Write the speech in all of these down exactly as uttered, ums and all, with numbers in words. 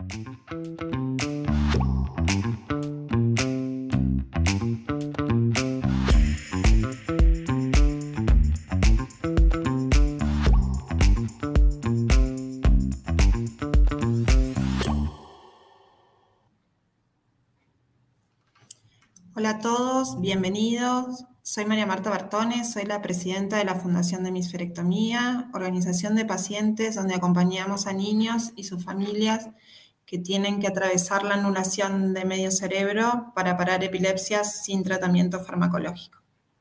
Hola a todos, bienvenidos. Soy María Marta Bertones, soy la presidenta de la Fundación de Hemisferectomía, organización de pacientes donde acompañamos a niños y sus familias que tienen que atravesar la anulación de medio cerebro para parar epilepsias sin tratamiento farmacológico.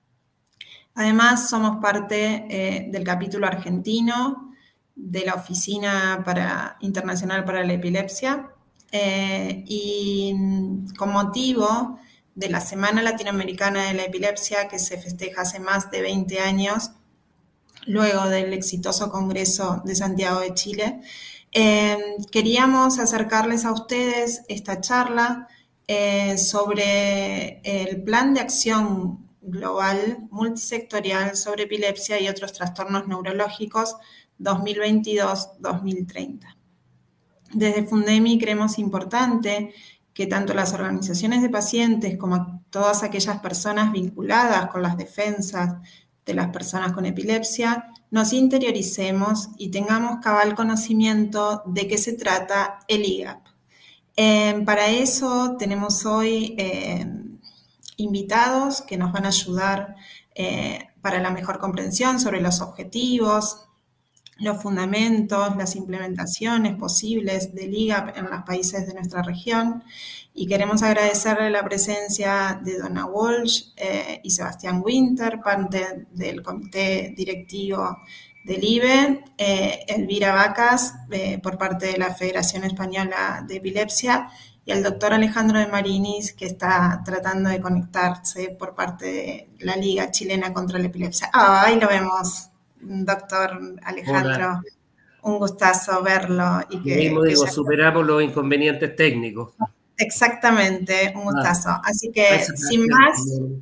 Además, somos parte eh, del capítulo argentino de la Oficina para, Internacional para la Epilepsia eh, y con motivo de la Semana Latinoamericana de la Epilepsia, que se festeja hace más de veinte años, luego del exitoso Congreso de Santiago de Chile. Eh, queríamos acercarles a ustedes esta charla eh, sobre el plan de acción global multisectorial sobre epilepsia y otros trastornos neurológicos dos mil veintidós a dos mil treinta. Desde Fundemi creemos importante que tanto las organizaciones de pacientes como todas aquellas personas vinculadas con las defensas de las personas con epilepsia nos interioricemos y tengamos cabal conocimiento de qué se trata el I G A P. Eh, para eso tenemos hoy eh, invitados que nos van a ayudar eh, para la mejor comprensión sobre los objetivos, los fundamentos, las implementaciones posibles del I G A P en los países de nuestra región, y queremos agradecerle la presencia de Donna Walsh eh, y Sebastián Winter, parte del comité directivo del I B E, eh, Elvira Vacas, eh, por parte de la Federación Española de Epilepsia, y al doctor Alejandro de Marinis, que está tratando de conectarse por parte de la Liga Chilena contra la Epilepsia. Ah, ahí lo vemos. Doctor Alejandro, hola. Un gustazo verlo. Y que, mismo que digo, ya... superamos los inconvenientes técnicos. Exactamente, un gustazo. Ah, Así que, sin más,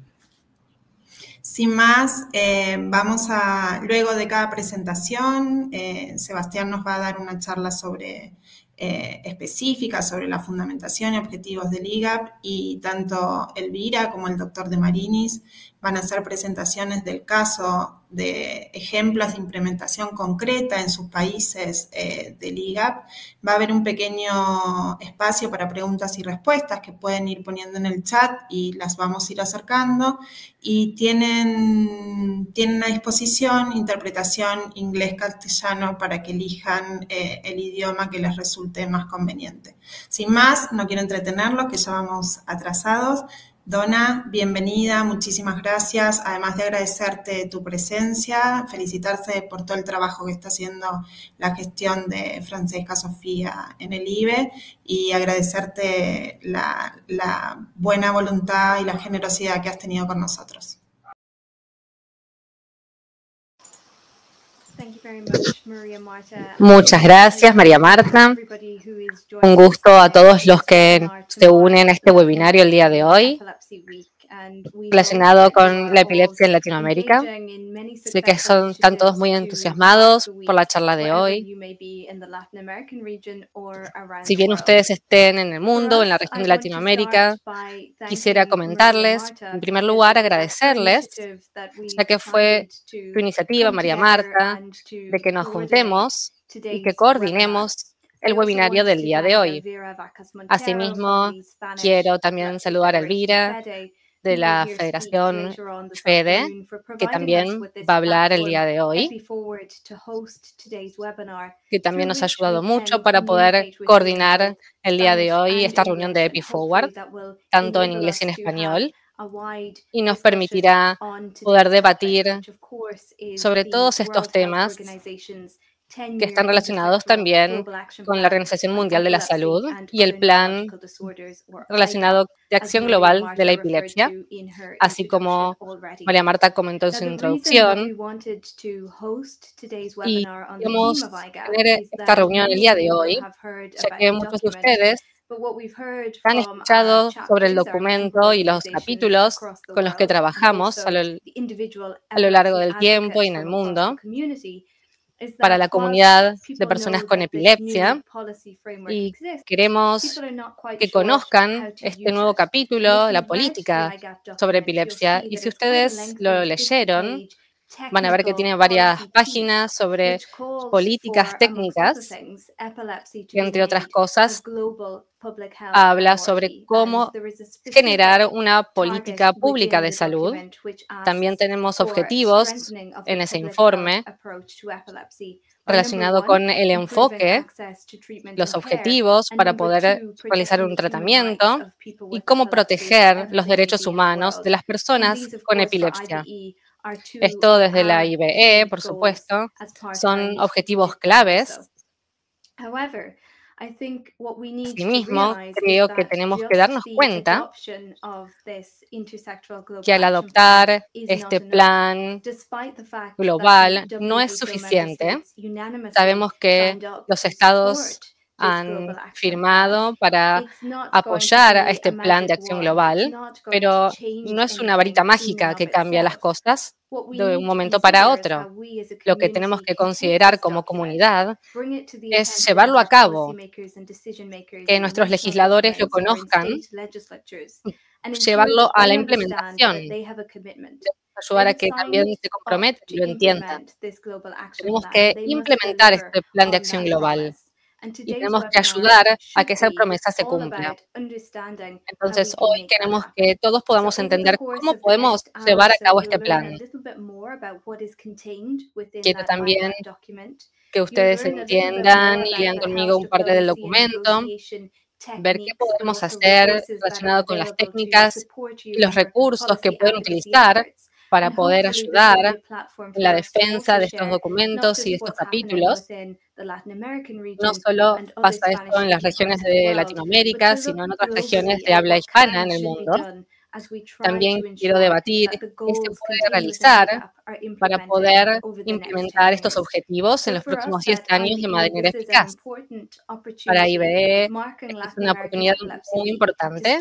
sin más eh, vamos a, luego de cada presentación, eh, Sebastián nos va a dar una charla sobre eh, específica sobre la fundamentación y objetivos del I G A P, y tanto Elvira como el doctor de Marinis van a hacer presentaciones del caso de ejemplos de implementación concreta en sus países eh, del I G A P. Va a haber un pequeño espacio para preguntas y respuestas que pueden ir poniendo en el chat y las vamos a ir acercando. Y tienen, tienen a disposición interpretación inglés-castellano para que elijan eh, el idioma que les resulte más conveniente. Sin más, no quiero entretenerlos, que ya vamos atrasados. Donna, bienvenida, muchísimas gracias. Además de agradecerte tu presencia, felicitarte por todo el trabajo que está haciendo la gestión de Francesca Sofía en el I B E y agradecerte la, la buena voluntad y la generosidad que has tenido con nosotros. Muchas gracias, María Marta. Un gusto a todos los que se unen a este webinario el día de hoy relacionado con la epilepsia en Latinoamérica. Sé que son, están todos muy entusiasmados por la charla de hoy. Si bien ustedes estén en el mundo, en la región de Latinoamérica, quisiera comentarles, en primer lugar, agradecerles, ya que fue tu iniciativa, María Marta, de que nos juntemos y que coordinemos el webinario del día de hoy. Asimismo, quiero también saludar a Elvira, de la Federación FEDE, que también va a hablar el día de hoy, que también nos ha ayudado mucho para poder coordinar el día de hoy esta reunión de EpiForward, tanto en inglés y en español, y nos permitirá poder debatir sobre todos estos temas que están relacionados también con la Organización Mundial de la Salud y el plan relacionado de acción global de la epilepsia, así como María Marta comentó en su introducción. Y queremos tener esta reunión el día de hoy, ya que muchos de ustedes han escuchado sobre el documento y los capítulos con los que trabajamos a lo, a lo largo del tiempo y en el mundo. para la comunidad de personas con epilepsia y queremos que conozcan este nuevo capítulo, la política sobre epilepsia. Y si ustedes lo leyeron, van a ver que tiene varias páginas sobre políticas técnicas, que entre otras cosas habla sobre cómo generar una política pública de salud. También tenemos objetivos en ese informe relacionado con el enfoque, los objetivos para poder realizar un tratamiento y cómo proteger los derechos humanos de las personas con epilepsia. Esto desde la I B E, por supuesto, son objetivos claves. Asimismo, creo que tenemos que darnos cuenta que al adoptar este plan global no es suficiente. Sabemos que los estados han firmado para apoyar a este plan de acción global, pero no es una varita mágica que cambia las cosas de un momento para otro. Lo que tenemos que considerar como comunidad es llevarlo a cabo, que nuestros legisladores lo conozcan, llevarlo a la implementación, ayudar a que también se comprometan y lo entiendan. Tenemos que implementar este plan de acción global y tenemos que ayudar a que esa promesa se cumpla. Entonces, hoy queremos que todos podamos entender cómo podemos llevar a cabo este plan. Quiero también que ustedes entiendan y lean conmigo un parte del documento, ver qué podemos hacer relacionado con las técnicas y los recursos que pueden utilizar para poder ayudar en la defensa de estos documentos y de estos capítulos. No solo pasa esto en las regiones de Latinoamérica, sino en otras regiones de habla hispana en el mundo. También quiero debatir qué se puede realizar para poder implementar estos objetivos en los próximos diez años de manera eficaz. Para I B E es una oportunidad muy importante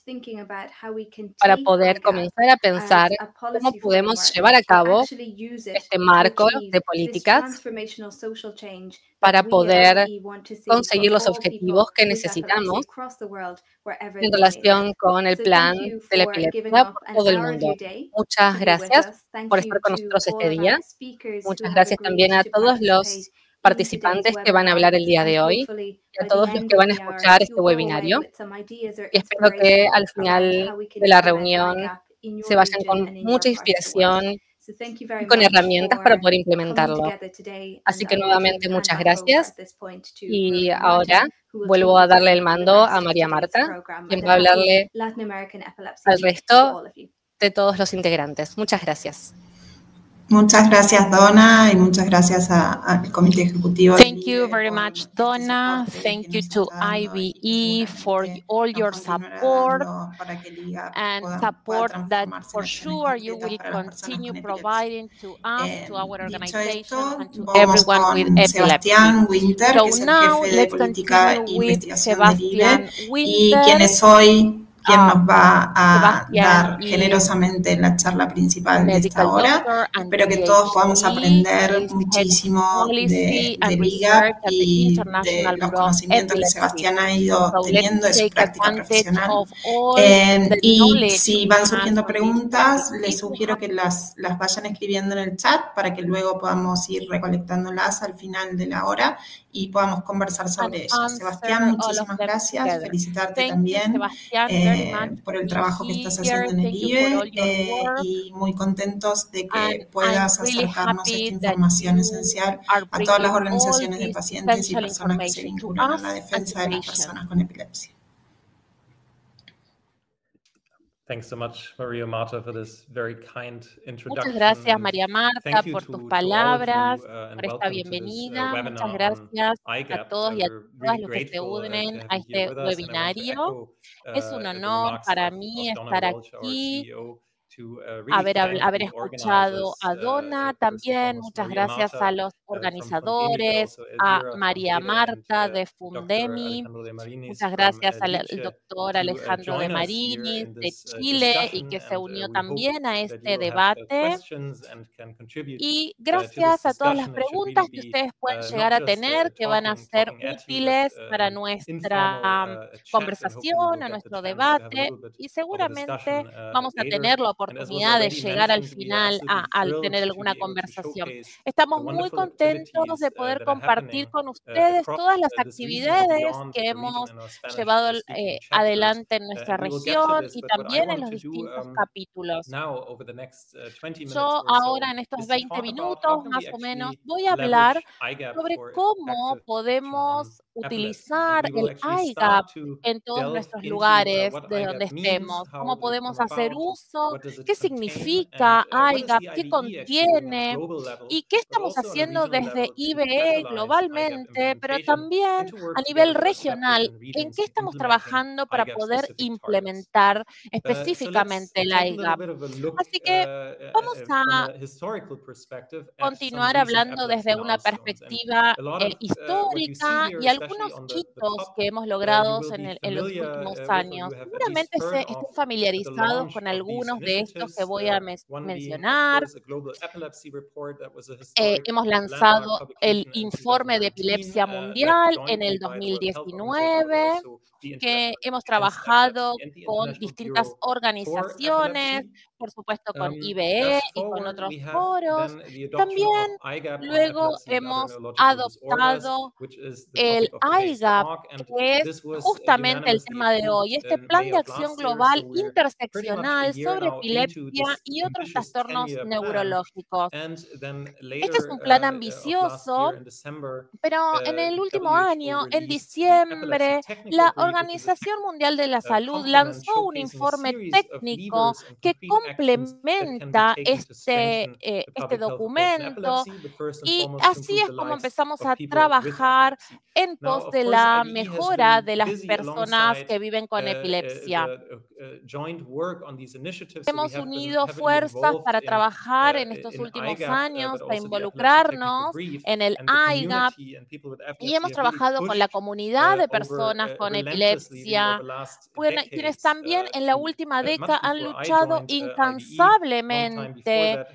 para poder comenzar a pensar cómo podemos llevar a cabo este marco de políticas para poder conseguir los objetivos que necesitamos en relación con el plan de la epilepsia por todo el mundo. Muchas gracias por estar con nosotros este día. Muchas gracias también a todos los participantes que van a hablar el día de hoy y a todos los que van a escuchar este webinario. Y espero que al final de la reunión se vayan con mucha inspiración y con herramientas para poder implementarlo. Así que nuevamente muchas gracias y ahora vuelvo a darle el mando a María Marta, quien va a hablarle al resto de todos los integrantes. Muchas gracias. Muchas gracias, Donna, y muchas gracias al Comité Ejecutivo. Thank you very much, Donna. Thank you to I B E for all your support and support that for sure you will continue providing to us, to our organization, and to everyone with epilepsy. So now let's continue with Sebastián Winter. Y quien es hoy quien nos va a dar generosamente la charla principal de esta hora. Espero que todos podamos aprender muchísimo de, del I G A P y de los conocimientos que Sebastián ha ido teniendo de su práctica profesional. Eh, y si van surgiendo preguntas, les sugiero que las, las vayan escribiendo en el chat para que luego podamos ir recolectándolas al final de la hora y podamos conversar sobre ellas. Sebastián, muchísimas gracias. Felicitarte también eh, por el trabajo que estás haciendo en el I B E eh, y muy contentos de que puedas acercarnos esta información esencial a todas las organizaciones de pacientes y personas que se vinculan a la defensa de las personas con epilepsia. Thanks so much, Maria Marta, for this very kind introduction. Muchas gracias, María Marta, por tus palabras, por esta bienvenida. Muchas gracias a todos y a todas los que se unen a este webinario. Es un honor para mí estar aquí haber, haber escuchado a Donna también. Muchas gracias a los organizadores, a María Marta de Fundemi. Muchas gracias al, al doctor Alejandro de Marinis de Chile y que se unió también a este debate. Y gracias a todas las preguntas que ustedes pueden llegar a tener, que van a ser útiles para nuestra conversación, a nuestro debate, y seguramente vamos a tener la oportunidad de llegar al final a, a tener alguna conversación. Estamos muy contentos de poder compartir con ustedes todas las actividades que hemos llevado eh, adelante en nuestra región y también en los distintos capítulos. Yo ahora en estos veinte minutos más o menos voy a hablar sobre cómo podemos utilizar el I GAP en todos nuestros lugares de donde estemos, cómo podemos hacer uso, qué significa I GAP, qué contiene y qué estamos haciendo desde I B E globalmente, pero también a nivel regional, en qué estamos trabajando para poder implementar específicamente el I GAP. Así que vamos a continuar hablando desde una perspectiva eh, histórica y algunos hitos que hemos logrado en, el, en los últimos años. Seguramente se estén familiarizados con algunos de estos que voy a me mencionar. Eh, hemos lanzado el informe de epilepsia mundial en el dos mil diecinueve, que hemos trabajado con distintas organizaciones, por supuesto con I B E y con otros foros. También luego hemos adoptado el I GAP, que es justamente el tema de hoy, este plan de acción global interseccional sobre epilepsia y otros trastornos neurológicos. Este es un plan ambicioso, pero en el último año, en diciembre, la Organización Mundial de la Salud lanzó un informe técnico que complementa este, eh, este documento, y así es como empezamos a trabajar en pos de la mejora de las personas que viven con epilepsia. Hemos unido fuerzas para trabajar en estos últimos años, para involucrarnos en el I GAP, y hemos trabajado con la comunidad de personas con epilepsia, quienes también en la última década han luchado incansablemente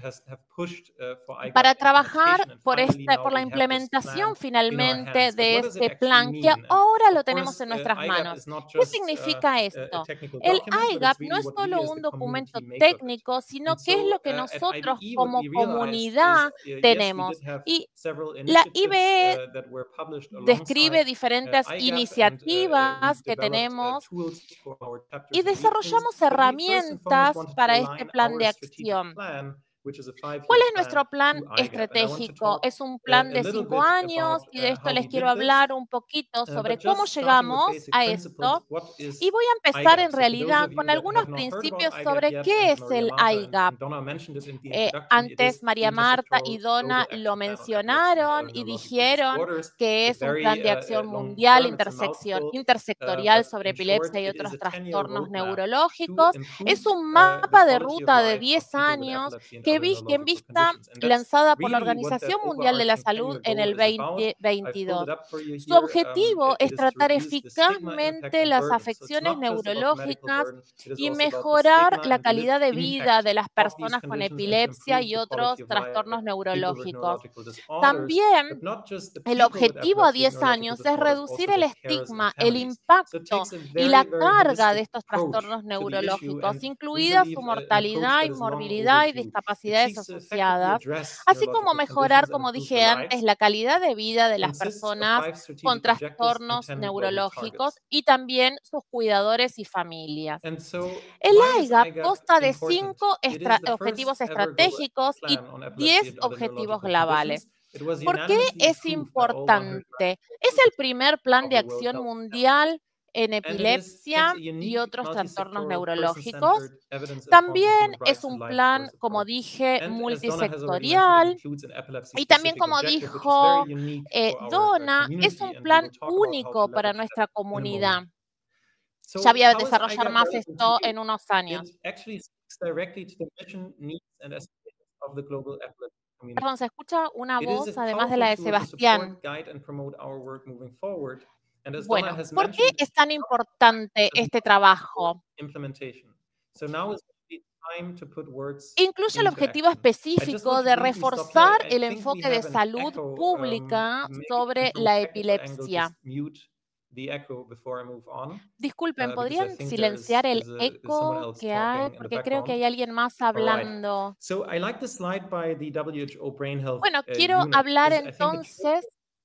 para trabajar por, esta, por la implementación finalmente de este plan que ahora lo tenemos en nuestras manos. ¿Qué significa esto? El I GAP no es solo un documento técnico, sino que es lo que nosotros como comunidad tenemos. Y la I B E describe diferentes iniciativas que tenemos y desarrollamos herramientas para este plan de acción. ¿Cuál es nuestro plan estratégico? Es un plan de cinco años y de esto les quiero hablar un poquito sobre cómo llegamos a esto. Y voy a empezar en realidad con algunos principios sobre qué es el I GAP. Eh, antes María Marta y Donna lo mencionaron y dijeron que es un plan de acción mundial intersectorial sobre epilepsia y otros trastornos neurológicos. Es un mapa de ruta de diez años que vi que en vista lanzada por la Organización Mundial de la Salud en el veinte veintidós. Su objetivo es tratar eficazmente las afecciones neurológicas y mejorar la calidad de vida de las personas con epilepsia y otros trastornos neurológicos. También el objetivo a diez años es reducir el estigma, el impacto y la carga de estos trastornos neurológicos, incluida su mortalidad, inmorbilidad y discapacidades asociadas, así como mejorar, como dije antes, la calidad de vida de las personas con trastornos neurológicos y también sus cuidadores y familias. El I GAP consta de cinco estra- objetivos estratégicos y diez objetivos globales. ¿Por qué es importante? Es el primer plan de acción mundial en epilepsia y otros trastornos neurológicos. También es un plan, como dije, multisectorial. Y también, como dijo eh, Donna, es un plan único para nuestra comunidad. ya voy a desarrollar más esto en unos años. Perdón, se escucha una voz además de la de Sebastián. Bueno, ¿por qué es tan importante este trabajo? Incluye el objetivo específico de reforzar el enfoque de salud pública sobre la epilepsia. Disculpen, ¿podrían silenciar el eco que hay? Porque creo que hay alguien más hablando. Bueno, quiero hablar entonces...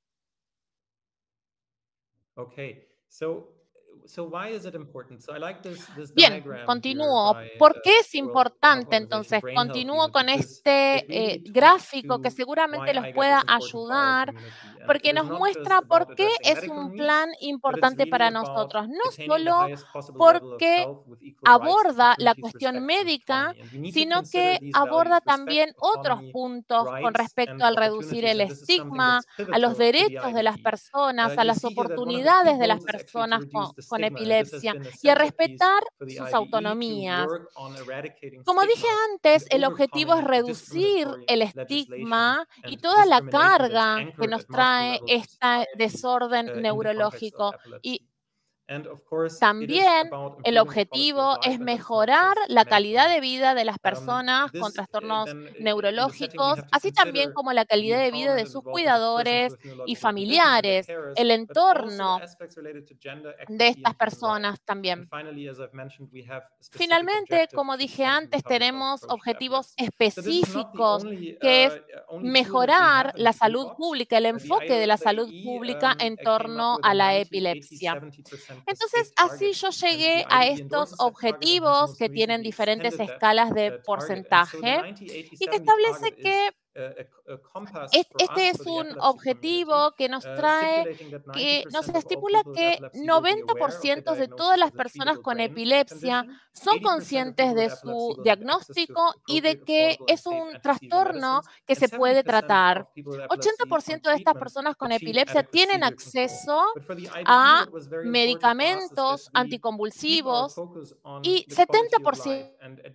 Bien, continúo. ¿Por qué es importante entonces? Continúo con este eh, gráfico que seguramente los pueda ayudar, porque nos muestra por qué es un plan importante para nosotros. No solo porque aborda la cuestión médica, sino que aborda también otros puntos con respecto al reducir el estigma, a los derechos de las personas, a las oportunidades de las personas con, con epilepsia y a respetar sus autonomías. Como dije antes, el objetivo es reducir el estigma y toda la carga que nos trae este desorden neurológico. Y también el objetivo es mejorar la calidad de vida de las personas con trastornos neurológicos, así también como la calidad de vida de sus cuidadores y familiares, el entorno de estas personas también. Finalmente, como dije antes, tenemos objetivos específicos, que es mejorar la salud pública, el enfoque de la salud pública en torno a la epilepsia. Entonces, así yo llegué a estos objetivos que tienen diferentes escalas de porcentaje y que establece que este es un objetivo que nos trae, que nos estipula que noventa por ciento de todas las personas con epilepsia son conscientes de su diagnóstico y de que es un trastorno que se puede tratar. ochenta por ciento de estas personas con epilepsia tienen acceso a medicamentos anticonvulsivos y setenta por ciento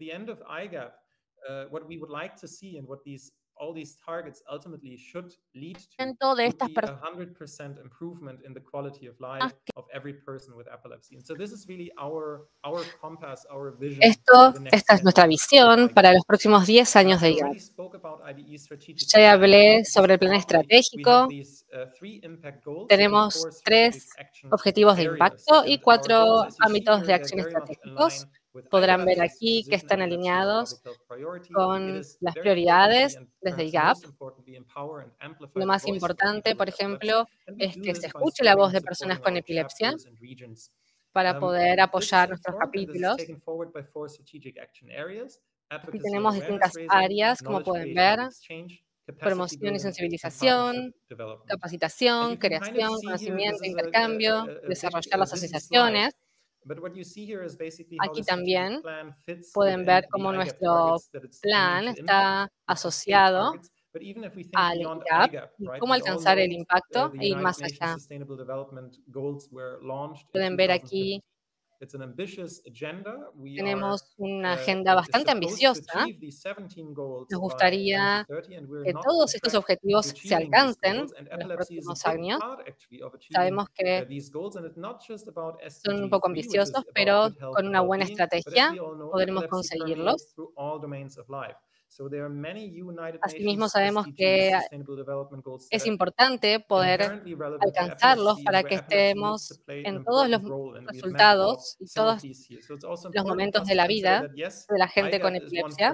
de estas personas Esto, esta es nuestra visión para los próximos diez años de I G A P. Ya hablé sobre el plan estratégico. Tenemos tres objetivos de impacto y cuatro ámbitos de acción estratégicos. Podrán ver aquí que están alineados con las prioridades desde I G A P. Lo más importante, por ejemplo, es que se escuche la voz de personas con epilepsia para poder apoyar nuestros capítulos. Aquí tenemos distintas áreas, como pueden ver: promoción y sensibilización, capacitación, creación, conocimiento, intercambio, desarrollar las asociaciones. Aquí también pueden ver cómo nuestro plan está asociado al I G A P y cómo alcanzar el impacto e ir más allá. Pueden ver aquí, tenemos una agenda bastante ambiciosa. Nos gustaría que todos estos objetivos se alcancen en los próximos años. Sabemos que son un poco ambiciosos, pero con una buena estrategia podremos conseguirlos. Asimismo, sabemos que es importante poder alcanzarlos para que estemos en todos los resultados y todos los momentos de la vida de la gente con epilepsia.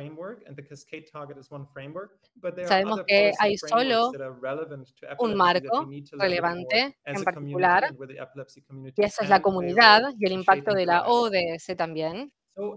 Sabemos que hay solo un marco relevante en particular, y esa es la comunidad y el impacto de la O D S también.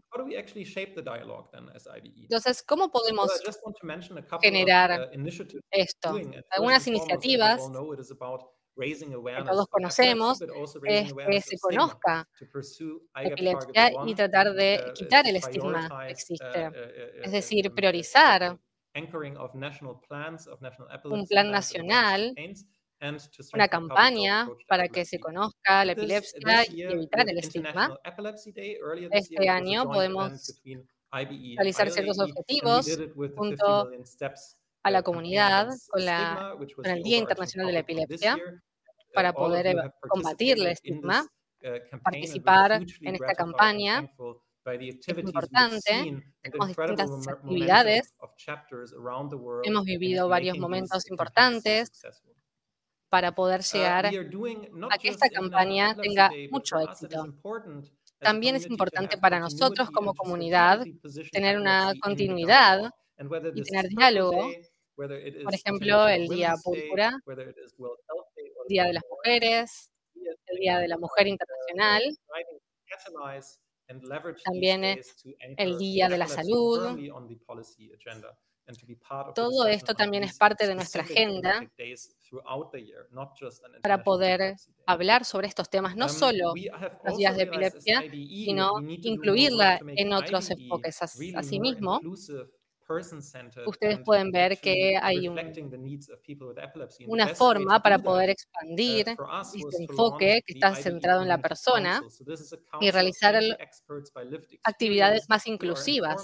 Entonces, ¿cómo podemos generar esto? Algunas iniciativas que todos conocemos es que se conozca la epilepsia y tratar de quitar el estigma que existe. Es decir, priorizar un plan nacional una campaña para que se conozca la epilepsia y evitar el estigma. Este año podemos realizar ciertos objetivos junto a la comunidad con, la, con el Día Internacional de la Epilepsia para poder combatir el estigma, participar en esta campaña. Es importante, tenemos distintas actividades, hemos vivido varios momentos importantes para poder llegar a que esta campaña tenga mucho éxito. También es importante para nosotros como comunidad tener una continuidad y tener diálogo. Por ejemplo, el Día Púrpura, el Día de las Mujeres, el Día de la Mujer Internacional, también el Día de la Salud. Todo esto también es parte de nuestra agenda para poder hablar sobre estos temas, no solo los días de epilepsia, sino incluirla en otros enfoques. Asimismo, ustedes pueden ver que hay un, una forma para poder expandir este enfoque que está centrado en la persona y realizar el, actividades más inclusivas.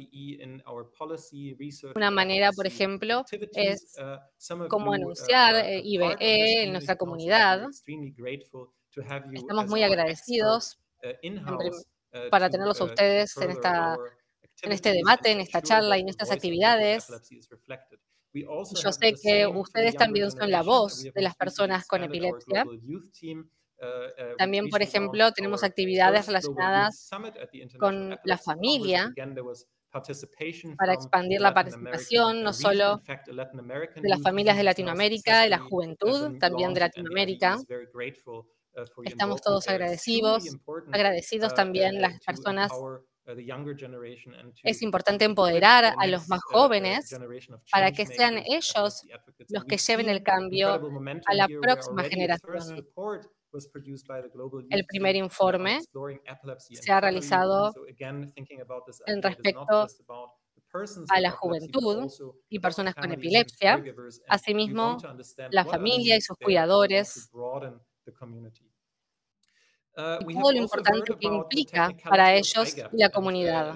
Una manera, por ejemplo, es cómo anunciar I B E en nuestra comunidad. Estamos muy agradecidos para tenerlos a ustedes en esta en este debate, en esta charla y en estas actividades. Y yo sé que ustedes también son la voz de las personas con epilepsia. También, por ejemplo, tenemos actividades relacionadas con la familia para expandir la participación, no solo de las familias de Latinoamérica, de la juventud, también de Latinoamérica. Estamos todos agradecidos, agradecidos también las personas. Es importante empoderar a los más jóvenes para que sean ellos los que lleven el cambio a la próxima generación. El primer informe se ha realizado en respecto a la juventud y personas con epilepsia, asimismo la familia y sus cuidadores, y todo lo importante que implica para ellos y la comunidad.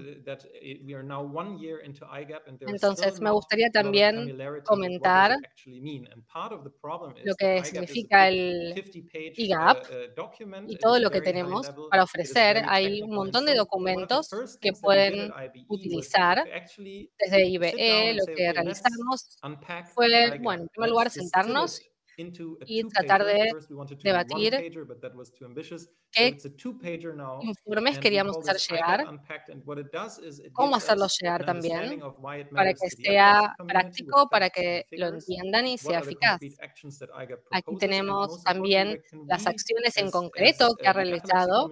Entonces, me gustaría también comentar lo que significa el I G A P y todo lo que tenemos para ofrecer. Hay un montón de documentos que pueden utilizar desde I B E. Lo que realizamos fue, bueno, en primer lugar, sentarnos y tratar de debatir qué informes queríamos hacer llegar, cómo hacerlos llegar también, para que sea práctico, para que lo entiendan y sea eficaz. Aquí tenemos también las acciones en concreto que ha realizado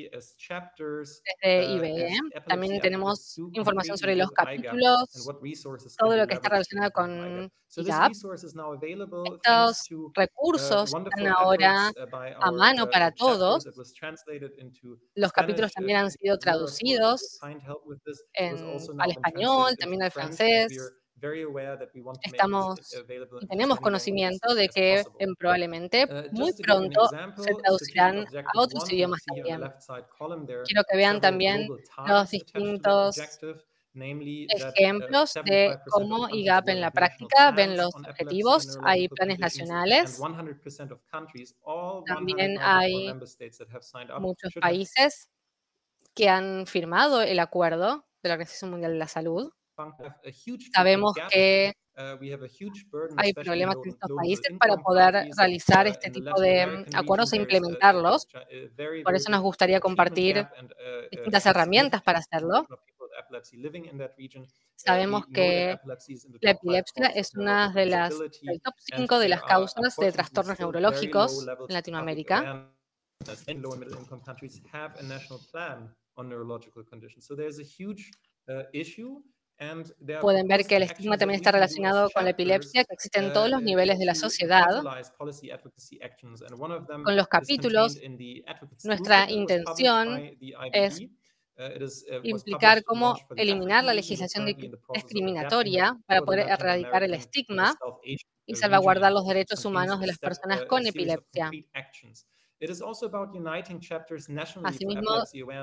desde I B E. También tenemos información sobre los capítulos, todo lo que está relacionado con I G A P. Estos recursos están ahora a mano para todos. Los capítulos también han sido traducidos en, al español, también al francés. Estamos y tenemos conocimiento de que en, probablemente muy pronto se traducirán a otros idiomas también. Quiero que vean también los distintos ejemplos de cómo I G A P en la práctica ven los objetivos. Hay planes nacionales. También hay muchos países que han firmado el acuerdo de la Organización Mundial de la Salud. Sabemos que hay problemas en estos países para poder realizar este tipo de acuerdos e implementarlos. Por eso nos gustaría compartir distintas herramientas para hacerlo. Sabemos que la epilepsia es una de las del top cinco de las causas de trastornos neurológicos en Latinoamérica. Pueden ver que el estigma también está relacionado con la epilepsia, que existe en todos los niveles de la sociedad. Con los capítulos, nuestra intención es implicar cómo eliminar la legislación discriminatoria para poder erradicar el estigma y salvaguardar los derechos humanos de las personas con epilepsia. Asimismo,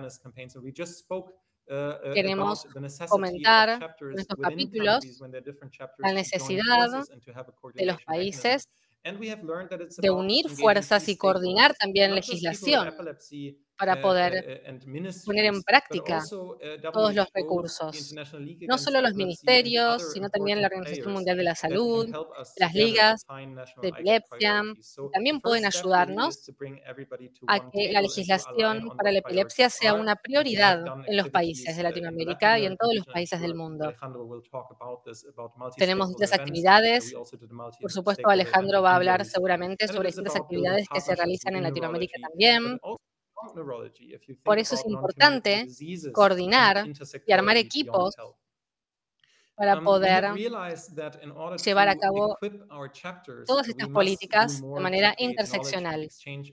queremos comentar en estos capítulos la necesidad de los países de unir fuerzas y coordinar también legislación para poder poner en práctica todos los recursos. No solo los ministerios, sino también la Organización Mundial de la Salud, las ligas de epilepsia, también pueden ayudarnos a que la legislación para la epilepsia sea una prioridad en los países de Latinoamérica y en todos los países del mundo. Tenemos muchas actividades. Por supuesto, Alejandro va a hablar seguramente sobre distintas actividades que se realizan en Latinoamérica también. Por eso es importante coordinar y armar equipos para poder llevar a cabo todas estas políticas de manera interseccional.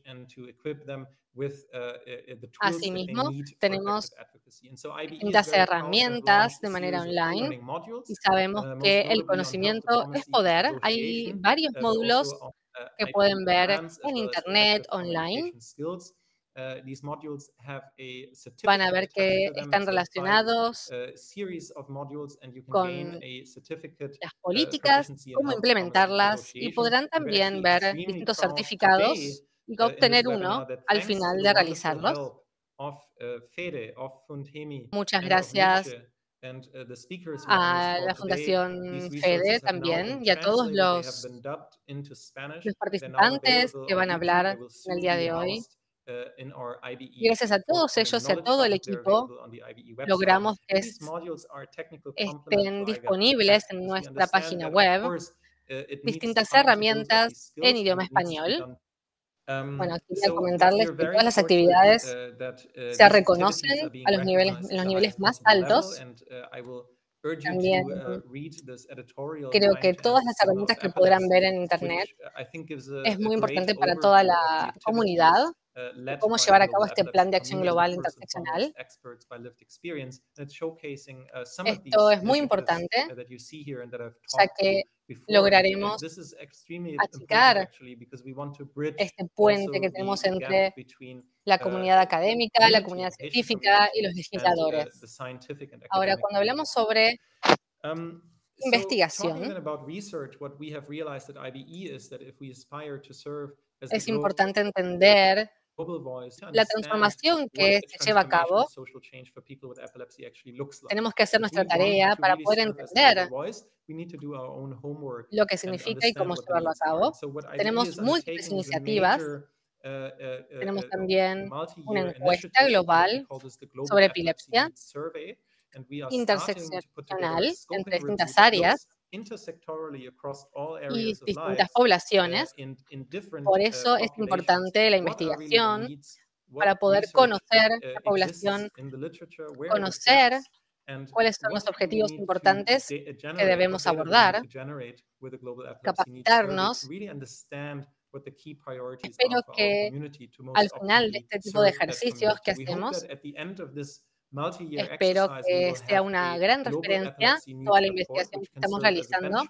Asimismo, tenemos distintas herramientas de manera online y sabemos que el conocimiento es poder. Hay varios módulos que pueden ver en Internet, online. Van a ver que están relacionados con las políticas, cómo implementarlas, y podrán también ver distintos certificados y obtener uno al final de realizarlos. Muchas gracias a la Fundación FEDE también y a todos los, los participantes que van a hablar en el día de hoy. Y gracias a todos ellos y a todo el equipo, logramos que estén disponibles en nuestra página web distintas herramientas en idioma español. Bueno, quería comentarles que todas las actividades se reconocen a los niveles, en los niveles más altos. También creo que todas las herramientas que podrán ver en Internet es muy importante para toda la comunidad. Cómo llevar a cabo este plan de acción global interseccional. Esto es muy importante, ya que lograremos achicar este puente que tenemos entre la comunidad académica, la comunidad científica y los legisladores. Ahora, cuando hablamos sobre investigación, es importante entender la transformación que se lleva a cabo. Tenemos que hacer nuestra tarea para poder entender lo que significa y cómo llevarlo a cabo. Tenemos múltiples iniciativas. Tenemos también una encuesta global sobre epilepsia, interseccional entre distintas áreas y distintas poblaciones. Por eso es importante la investigación, para poder conocer la población, conocer cuáles son los objetivos importantes que debemos abordar, capacitarnos. Espero que al final de este tipo de ejercicios que hacemos, espero que sea una gran referencia toda la investigación que estamos realizando.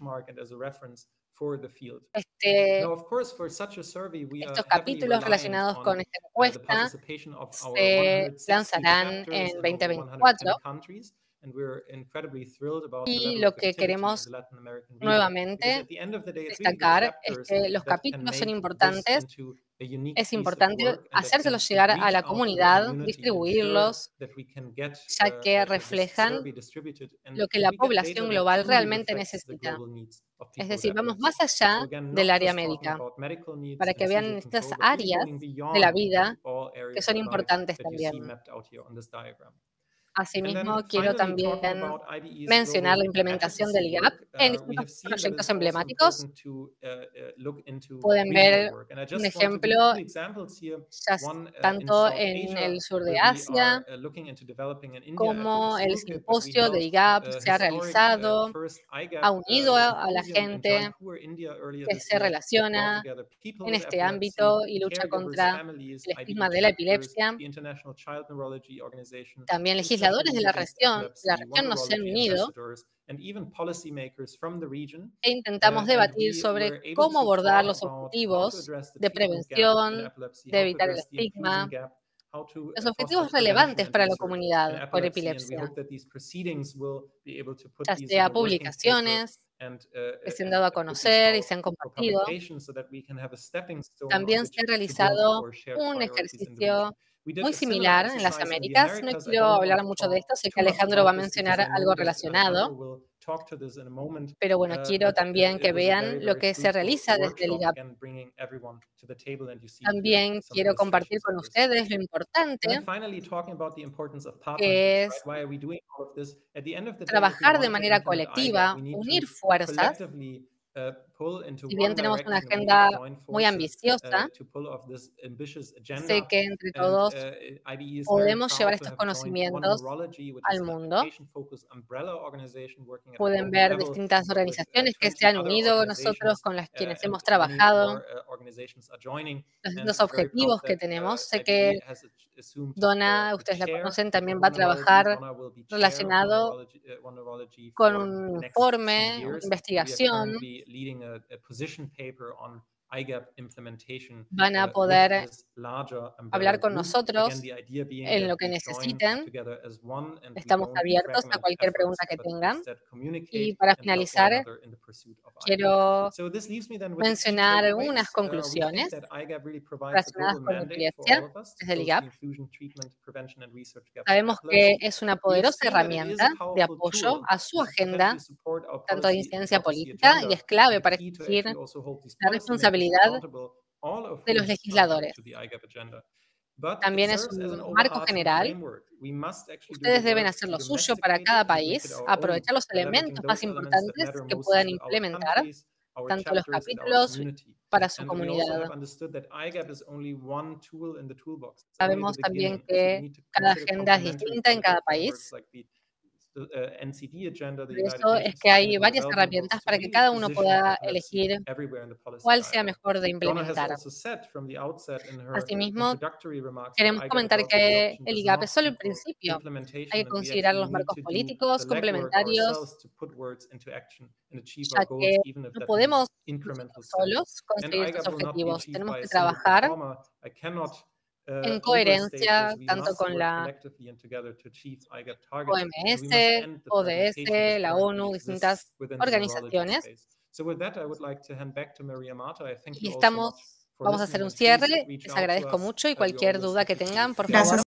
Este, estos capítulos relacionados con esta encuesta se lanzarán en veinte veinticuatro. Y lo que queremos nuevamente destacar es que los capítulos son importantes. Es importante hacérselos llegar a la comunidad, distribuirlos, ya que reflejan lo que la población global realmente necesita. Es decir, vamos más allá del área médica, para que vean estas áreas de la vida que son importantes también. Asimismo, quiero también mencionar la implementación del I G A P en distintos proyectos emblemáticos. Pueden ver un ejemplo ya tanto en el sur de Asia como el simposio de I G A P se ha realizado, ha unido a la gente que se relaciona en este ámbito y lucha contra el estigma de la epilepsia. También legisladores de la región, de la región nos han unido e intentamos debatir sobre cómo abordar los objetivos de prevención, de evitar el estigma, los objetivos relevantes para la comunidad por epilepsia, ya sea publicaciones que se han dado a conocer y se han compartido. También se ha realizado un ejercicio muy similar en las Américas. No quiero hablar mucho de esto, sé que Alejandro va a mencionar algo relacionado, pero bueno, quiero también que vean lo que se realiza desde el I G A P. También quiero compartir con ustedes lo importante que es trabajar de manera colectiva, unir fuerzas. Si bien tenemos una agenda muy ambiciosa, sé que entre todos podemos llevar estos conocimientos al mundo. Pueden ver distintas organizaciones que se han unido con nosotros, con las quienes hemos trabajado, los objetivos que tenemos. Sé que Donna, ustedes la conocen, también va a trabajar relacionado con un informe, una investigación. Van a poder hablar con nosotros en lo que necesiten. Estamos abiertos a cualquier pregunta que tengan. Y para finalizar, quiero mencionar unas conclusiones relacionadas con la epilepsia desde el I G A P. Sabemos que es una poderosa herramienta de apoyo a su agenda, tanto de incidencia política, y es clave para exigir la responsabilidad de los legisladores. También es un marco general. Ustedes deben hacer lo suyo para cada país, aprovechar los elementos más importantes que puedan implementar, tanto los capítulos para su comunidad. Sabemos también que cada agenda es distinta en cada país. Por eso es que hay varias herramientas para que cada uno pueda elegir cuál sea mejor de implementar. Asimismo, queremos comentar que el I G A P es solo el principio. Hay que considerar los marcos políticos complementarios, ya que no podemos solos conseguir estos objetivos. Tenemos que trabajar en coherencia tanto con la O M S, O D S, la ONU, distintas organizaciones. Y estamos, vamos a hacer un cierre. Les agradezco mucho y cualquier duda que tengan, por favor. Gracias.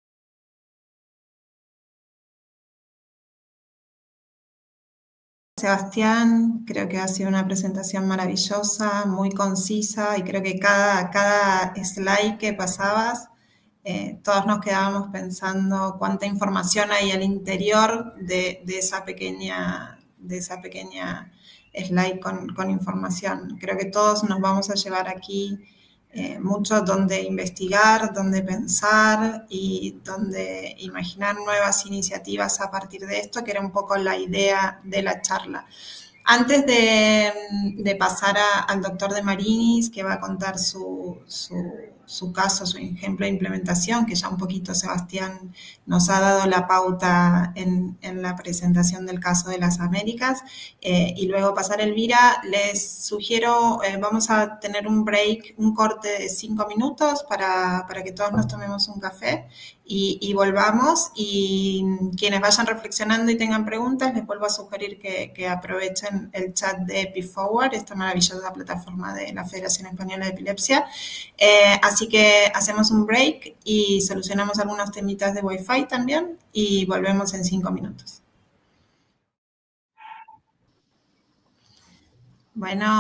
Sebastián, creo que ha sido una presentación maravillosa, muy concisa, y creo que cada, cada slide que pasabas, eh, todos nos quedábamos pensando cuánta información hay al interior de, de, esa, pequeña, de esa pequeña slide con, con información. Creo que todos nos vamos a llevar aquí eh, mucho donde investigar, donde pensar y donde imaginar nuevas iniciativas a partir de esto, que era un poco la idea de la charla. Antes de, de pasar a, al doctor De Marinis, que va a contar su, su, su caso, su ejemplo de implementación, que ya un poquito Sebastián nos ha dado la pauta en, en la presentación del caso de las Américas, eh, y luego pasar a Elvira, les sugiero, eh, vamos a tener un break, un corte de cinco minutos para, para que todos nos tomemos un café y, y volvamos, y quienes vayan reflexionando y tengan preguntas, les vuelvo a sugerir que, que aprovechen el chat de EpiForward, esta maravillosa plataforma de la Federación Española de Epilepsia. Eh, así que hacemos un break y solucionamos algunos temitas de Wi-Fi también y volvemos en cinco minutos. Bueno,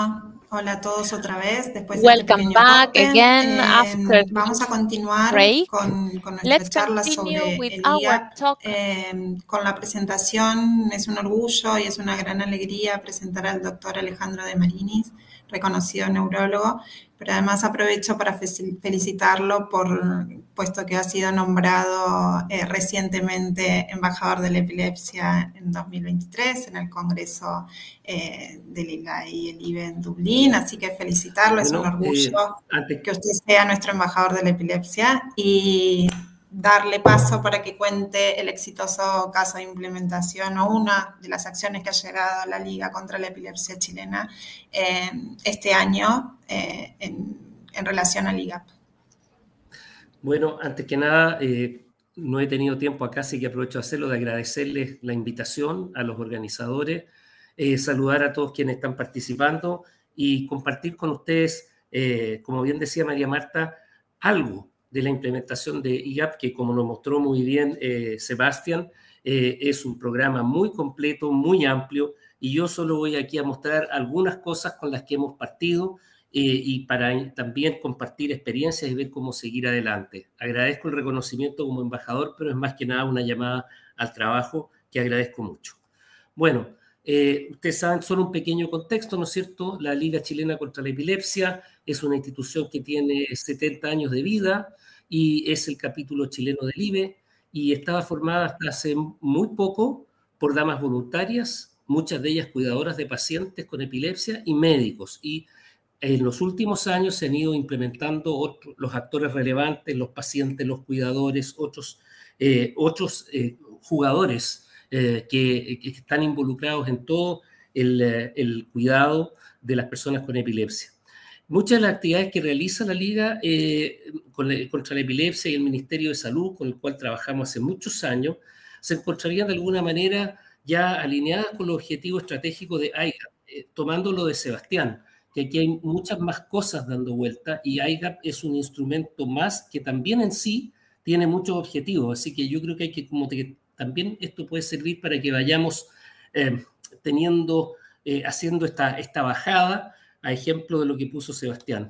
Hola a todos otra vez, después Welcome de este pequeño back corte. again Eh, after vamos a continuar break. con, con nuestra Let's charla continue sobre with el our I G A P. talk. Eh, con la presentación, es un orgullo y es una gran alegría presentar al doctor Alejandro de Marinis, reconocido neurólogo, pero además aprovecho para felicitarlo por, puesto que ha sido nombrado eh, recientemente embajador de la epilepsia en dos mil veintitrés en el Congreso eh, del I G A y el I B E en Dublín, así que felicitarlo, bueno, es un orgullo eh, antes... que usted sea nuestro embajador de la epilepsia y darle paso para que cuente el exitoso caso de implementación o una de las acciones que ha llegado a la Liga contra la Epilepsia Chilena eh, este año eh, en, en relación al I G A P. Bueno, antes que nada, eh, no he tenido tiempo acá, así que aprovecho de hacerlo, de agradecerles la invitación a los organizadores, eh, saludar a todos quienes están participando y compartir con ustedes, eh, como bien decía María Marta, algo de la implementación de I G A P, que como nos mostró muy bien eh, Sebastián, eh, es un programa muy completo, muy amplio, y yo solo voy aquí a mostrar algunas cosas con las que hemos partido eh, y para también compartir experiencias y ver cómo seguir adelante. Agradezco el reconocimiento como embajador, pero es más que nada una llamada al trabajo que agradezco mucho. Bueno, Eh, ustedes saben, solo un pequeño contexto, ¿no es cierto? La Liga Chilena contra la Epilepsia es una institución que tiene setenta años de vida y es el capítulo chileno del I B E y estaba formada hasta hace muy poco por damas voluntarias, muchas de ellas cuidadoras de pacientes con epilepsia y médicos. Y en los últimos años se han ido implementando otros, los actores relevantes, los pacientes, los cuidadores, otros, eh, otros eh, jugadores Eh, que, que están involucrados en todo el, el cuidado de las personas con epilepsia. Muchas de las actividades que realiza la Liga eh, con la, contra la Epilepsia y el Ministerio de Salud, con el cual trabajamos hace muchos años, se encontrarían de alguna manera ya alineadas con los objetivos estratégicos de I G A P, eh, tomando lo de Sebastián, que aquí hay muchas más cosas dando vuelta y I G A P es un instrumento más que también en sí tiene muchos objetivos, así que yo creo que hay que como que también esto puede servir para que vayamos eh, teniendo, eh, haciendo esta, esta bajada a ejemplo de lo que puso Sebastián.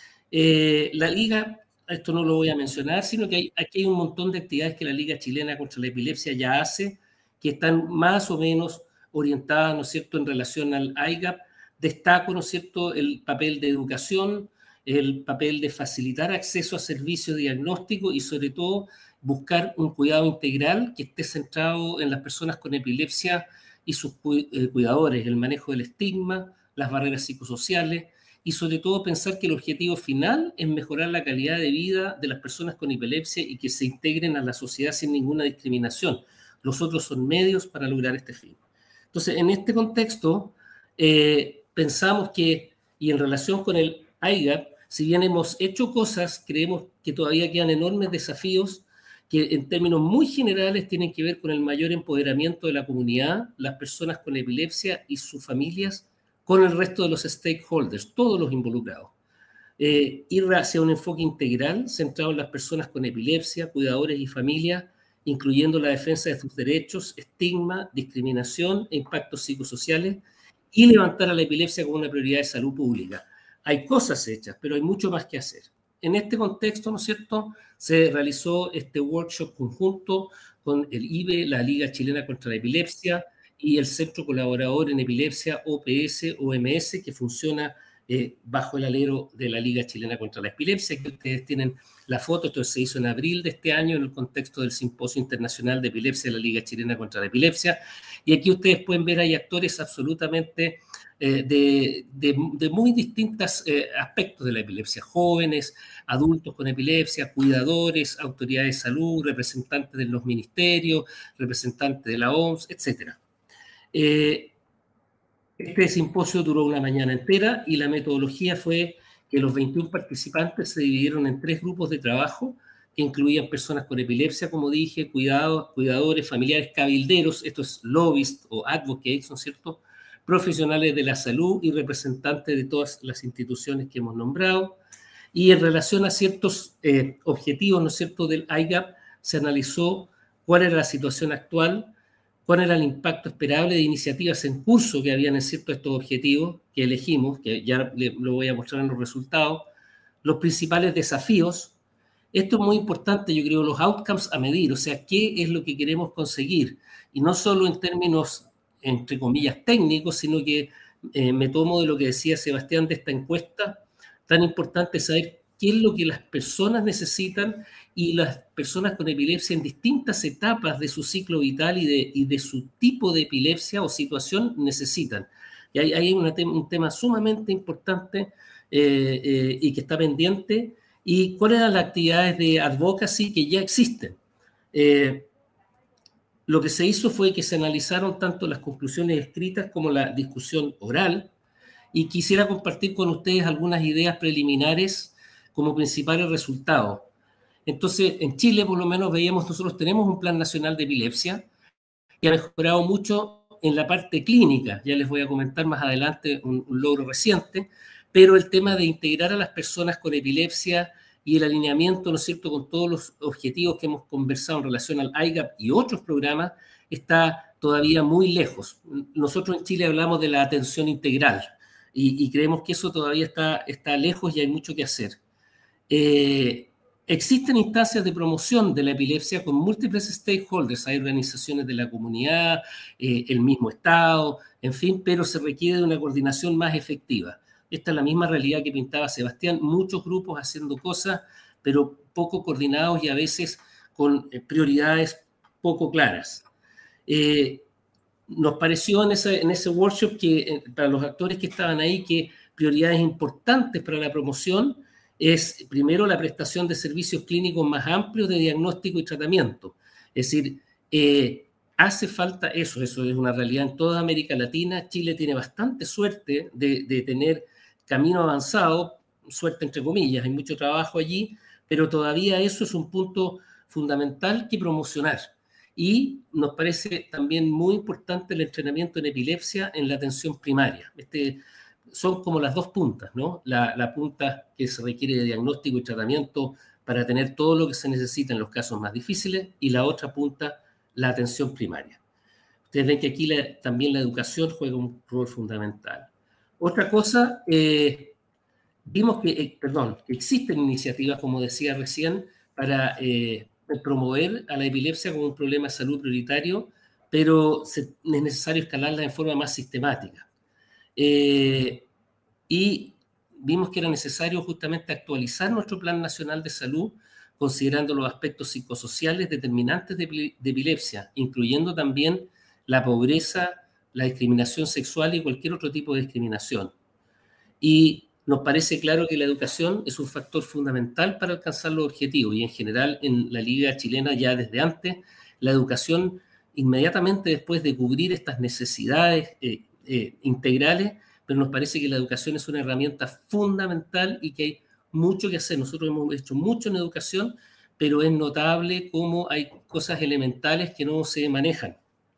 Eh, la Liga, esto no lo voy a mencionar, sino que hay, aquí hay un montón de actividades que la Liga Chilena contra la Epilepsia ya hace, que están más o menos orientadas, ¿no es cierto?, en relación al I G A P. Destaco, ¿no es cierto?, el papel de educación, el papel de facilitar acceso a servicios de diagnóstico y sobre todo buscar un cuidado integral que esté centrado en las personas con epilepsia y sus cuidadores, el manejo del estigma, las barreras psicosociales y sobre todo pensar que el objetivo final es mejorar la calidad de vida de las personas con epilepsia y que se integren a la sociedad sin ninguna discriminación. Los otros son medios para lograr este fin. Entonces, en este contexto, eh, pensamos que, y en relación con el I G A P, si bien hemos hecho cosas, creemos que todavía quedan enormes desafíos que en términos muy generales tienen que ver con el mayor empoderamiento de la comunidad, las personas con epilepsia y sus familias, con el resto de los stakeholders, todos los involucrados. Eh, ir hacia un enfoque integral centrado en las personas con epilepsia, cuidadores y familias, incluyendo la defensa de sus derechos, estigma, discriminación e impactos psicosociales, y levantar a la epilepsia como una prioridad de salud pública. Hay cosas hechas, pero hay mucho más que hacer. En este contexto, ¿no es cierto?, se realizó este workshop conjunto con el I B E, la Liga Chilena contra la Epilepsia y el Centro Colaborador en Epilepsia, O P S, O M S, que funciona eh, bajo el alero de la Liga Chilena contra la Epilepsia, que ustedes tienen la foto. Esto se hizo en abril de este año en el contexto del Simposio Internacional de Epilepsia de la Liga Chilena contra la Epilepsia. Y aquí ustedes pueden ver, hay actores absolutamente eh, de, de, de muy distintos eh, aspectos de la epilepsia, jóvenes, adultos con epilepsia, cuidadores, autoridades de salud, representantes de los ministerios, representantes de la O M S, etcétera. Eh, este simposio duró una mañana entera y la metodología fue que los veintiún participantes se dividieron en tres grupos de trabajo que incluían personas con epilepsia, como dije, cuidados, cuidadores, familiares, cabilderos, estos lobbies o advocates, ¿no es cierto?, profesionales de la salud y representantes de todas las instituciones que hemos nombrado. Y en relación a ciertos eh, objetivos, ¿no es cierto?, del I G A P, se analizó cuál era la situación actual, cuál era el impacto esperable de iniciativas en curso que habían en ciertos de estos objetivos que elegimos, que ya lo voy a mostrar en los resultados, los principales desafíos. Esto es muy importante, yo creo, los outcomes a medir, o sea, qué es lo que queremos conseguir, y no solo en términos, entre comillas, técnicos, sino que eh, me tomo de lo que decía Sebastián de esta encuesta, tan importante saber qué es lo que las personas necesitan y las personas con epilepsia en distintas etapas de su ciclo vital y de, y de su tipo de epilepsia o situación necesitan. Y hay, hay una te un tema sumamente importante eh, eh, y que está pendiente, y cuáles eran las actividades de advocacy que ya existen. Eh, lo que se hizo fue que se analizaron tanto las conclusiones escritas como la discusión oral, y quisiera compartir con ustedes algunas ideas preliminares como principales resultados. Entonces, en Chile, por lo menos, veíamos, nosotros tenemos un Plan Nacional de Epilepsia que ha mejorado mucho en la parte clínica. Ya les voy a comentar más adelante un, un logro reciente, pero el tema de integrar a las personas con epilepsia y el alineamiento, ¿no es cierto?, con todos los objetivos que hemos conversado en relación al I GAP y otros programas, está todavía muy lejos. Nosotros en Chile hablamos de la atención integral y, y creemos que eso todavía está, está lejos y hay mucho que hacer. Eh, existen instancias de promoción de la epilepsia con múltiples stakeholders, hay organizaciones de la comunidad, eh, el mismo Estado, en fin, pero se requiere de una coordinación más efectiva. Esta es la misma realidad que pintaba Sebastián, muchos grupos haciendo cosas, pero poco coordinados y a veces con prioridades poco claras. Eh, nos pareció en ese, en ese workshop que eh, para los actores que estaban ahí que prioridades importantes para la promoción es primero la prestación de servicios clínicos más amplios de diagnóstico y tratamiento. Es decir, eh, hace falta eso, eso es una realidad en toda América Latina. Chile tiene bastante suerte de, de tener camino avanzado, suerte entre comillas, hay mucho trabajo allí, pero todavía eso es un punto fundamental que promocionar. Y nos parece también muy importante el entrenamiento en epilepsia en la atención primaria. Este, son como las dos puntas, ¿no? La, la punta que se requiere de diagnóstico y tratamiento para tener todo lo que se necesita en los casos más difíciles, y la otra punta, la atención primaria. Ustedes ven que aquí la, también la educación juega un rol fundamental. Otra cosa, eh, vimos que, eh, perdón, que existen iniciativas, como decía recién, para eh, promover a la epilepsia como un problema de salud prioritario, pero se, es necesario escalarla en forma más sistemática. Eh, y vimos que era necesario justamente actualizar nuestro Plan Nacional de Salud, considerando los aspectos psicosociales determinantes de, de epilepsia, incluyendo también la pobreza, la discriminación sexual y cualquier otro tipo de discriminación. Y nos parece claro que la educación es un factor fundamental para alcanzar los objetivos, y en general en la Liga Chilena ya desde antes, la educación inmediatamente después de cubrir estas necesidades eh, eh, integrales, pero nos parece que la educación es una herramienta fundamental y que hay mucho que hacer. Nosotros hemos hecho mucho en educación, pero es notable cómo hay cosas elementales que no se manejan.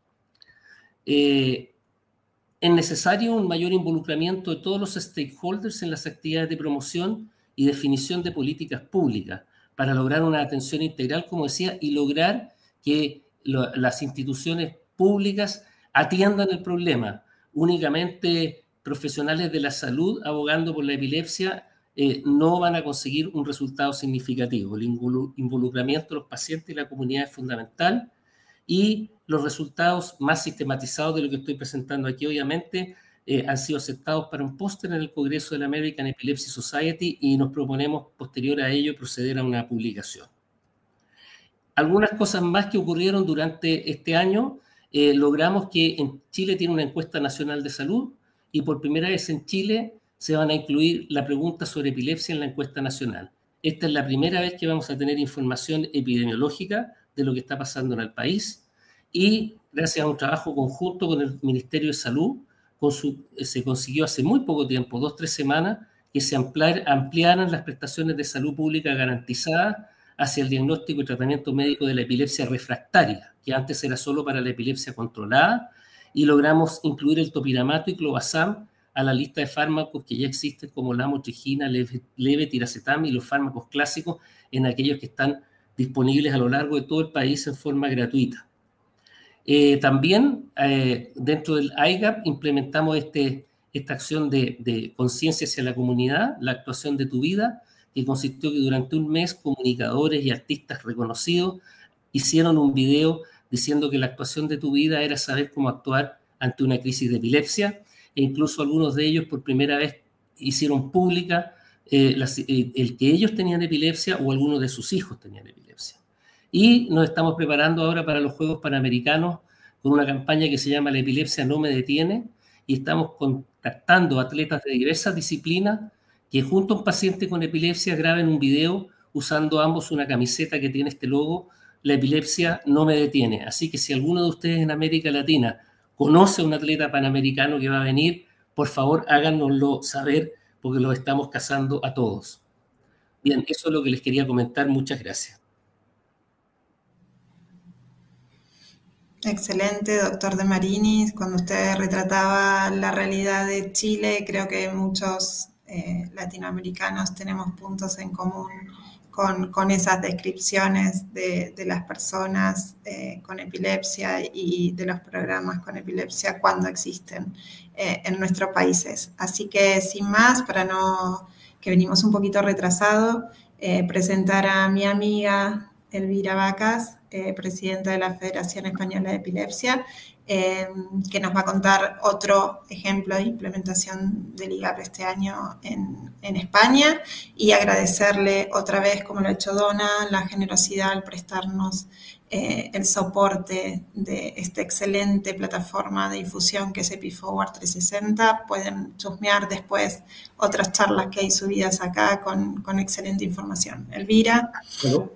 Eh, es necesario un mayor involucramiento de todos los stakeholders en las actividades de promoción y definición de políticas públicas para lograr una atención integral, como decía, y lograr que lo, las instituciones públicas atiendan el problema. Únicamente profesionales de la salud abogando por la epilepsia eh, no van a conseguir un resultado significativo. El involucramiento de los pacientes y la comunidad es fundamental, y los resultados más sistematizados de lo que estoy presentando aquí, obviamente, eh, han sido aceptados para un póster en el Congreso de la American Epilepsy Society, y nos proponemos posterior a ello proceder a una publicación. Algunas cosas más que ocurrieron durante este año. Eh, logramos que en Chile tiene una encuesta nacional de salud, y por primera vez en Chile se van a incluir la pregunta sobre epilepsia en la encuesta nacional. Esta es la primera vez que vamos a tener información epidemiológica de lo que está pasando en el país, y gracias a un trabajo conjunto con el Ministerio de Salud, con su, se consiguió hace muy poco tiempo, dos, tres semanas, que se ampliar, ampliaran las prestaciones de salud pública garantizadas hacia el diagnóstico y tratamiento médico de la epilepsia refractaria, que antes era solo para la epilepsia controlada, y logramos incluir el topiramato y clobazam a la lista de fármacos que ya existen, como la motrigina, levetiracetam y los fármacos clásicos, en aquellos que están disponibles a lo largo de todo el país en forma gratuita. Eh, también eh, dentro del I G A P implementamos este, esta acción de, de conciencia hacia la comunidad, la actuación de tu vida, que consistió que durante un mes comunicadores y artistas reconocidos hicieron un video diciendo que la actuación de tu vida era saber cómo actuar ante una crisis de epilepsia, e incluso algunos de ellos por primera vez hicieron pública eh, las, eh, el que ellos tenían epilepsia o algunos de sus hijos tenían epilepsia. Y nos estamos preparando ahora para los Juegos Panamericanos con una campaña que se llama La epilepsia no me detiene, y estamos contactando atletas de diversas disciplinas que junto a un paciente con epilepsia graben un video usando ambos una camiseta que tiene este logo, La epilepsia no me detiene. Así que si alguno de ustedes en América Latina conoce a un atleta panamericano que va a venir, por favor háganoslo saber, porque los estamos cazando a todos. Bien, eso es lo que les quería comentar. Muchas gracias. Excelente, doctor De Marinis. Cuando usted retrataba la realidad de Chile, creo que muchos eh, latinoamericanos tenemos puntos en común con, con esas descripciones de, de las personas eh, con epilepsia y de los programas con epilepsia cuando existen eh, en nuestros países. Así que, sin más, para no que venimos un poquito retrasados, eh, presentar a mi amiga Elvira Vacas, eh, presidenta de la Federación Española de Epilepsia, eh, que nos va a contar otro ejemplo de implementación del I G A P este año en, en España, y agradecerle otra vez, como lo ha hecho Donna, la generosidad al prestarnos eh, el soporte de esta excelente plataforma de difusión que es EpiForward trescientos sesenta. Pueden chusmear después otras charlas que hay subidas acá con, con excelente información. Elvira. Bueno.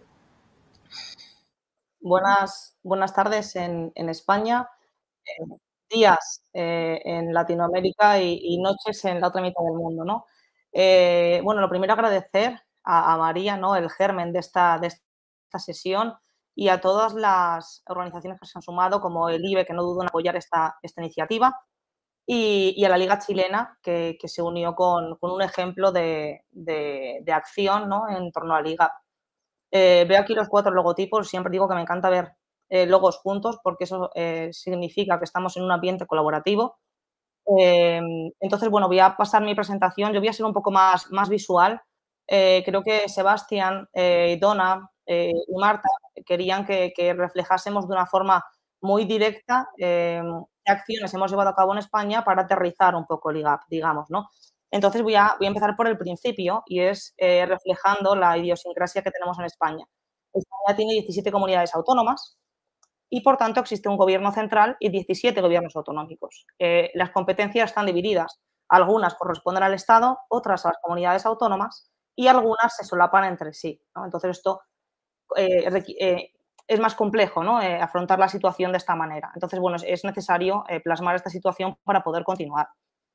Buenas, buenas tardes en, en España, eh, días eh, en Latinoamérica y, y noches en la otra mitad del mundo, ¿no? Eh, bueno, lo primero agradecer a, a María, ¿no?, el germen de esta, de esta sesión, y a todas las organizaciones que se han sumado, como el I B E, que no dudo en apoyar esta, esta iniciativa, y, y a la Liga Chilena, que, que se unió con, con un ejemplo de, de, de acción, ¿no?, en torno al I G A P. Eh, veo aquí los cuatro logotipos. Siempre digo que me encanta ver eh, logos juntos, porque eso eh, significa que estamos en un ambiente colaborativo. Eh, entonces, bueno, voy a pasar mi presentación. Yo voy a ser un poco más, más visual. Eh, creo que Sebastián, eh, Donna eh, y Marta querían que, que reflejásemos de una forma muy directa eh, qué acciones hemos llevado a cabo en España para aterrizar un poco el I G A P, digamos, ¿no? Entonces voy a, voy a empezar por el principio, y es eh, reflejando la idiosincrasia que tenemos en España. España tiene diecisiete comunidades autónomas y, por tanto, existe un gobierno central y diecisiete gobiernos autonómicos. Eh, las competencias están divididas. Algunas corresponden al Estado, otras a las comunidades autónomas, y algunas se solapan entre sí, ¿no? Entonces esto eh, eh, es más complejo, ¿no?, eh, afrontar la situación de esta manera. Entonces, bueno, es, es necesario eh, plasmar esta situación para poder continuar.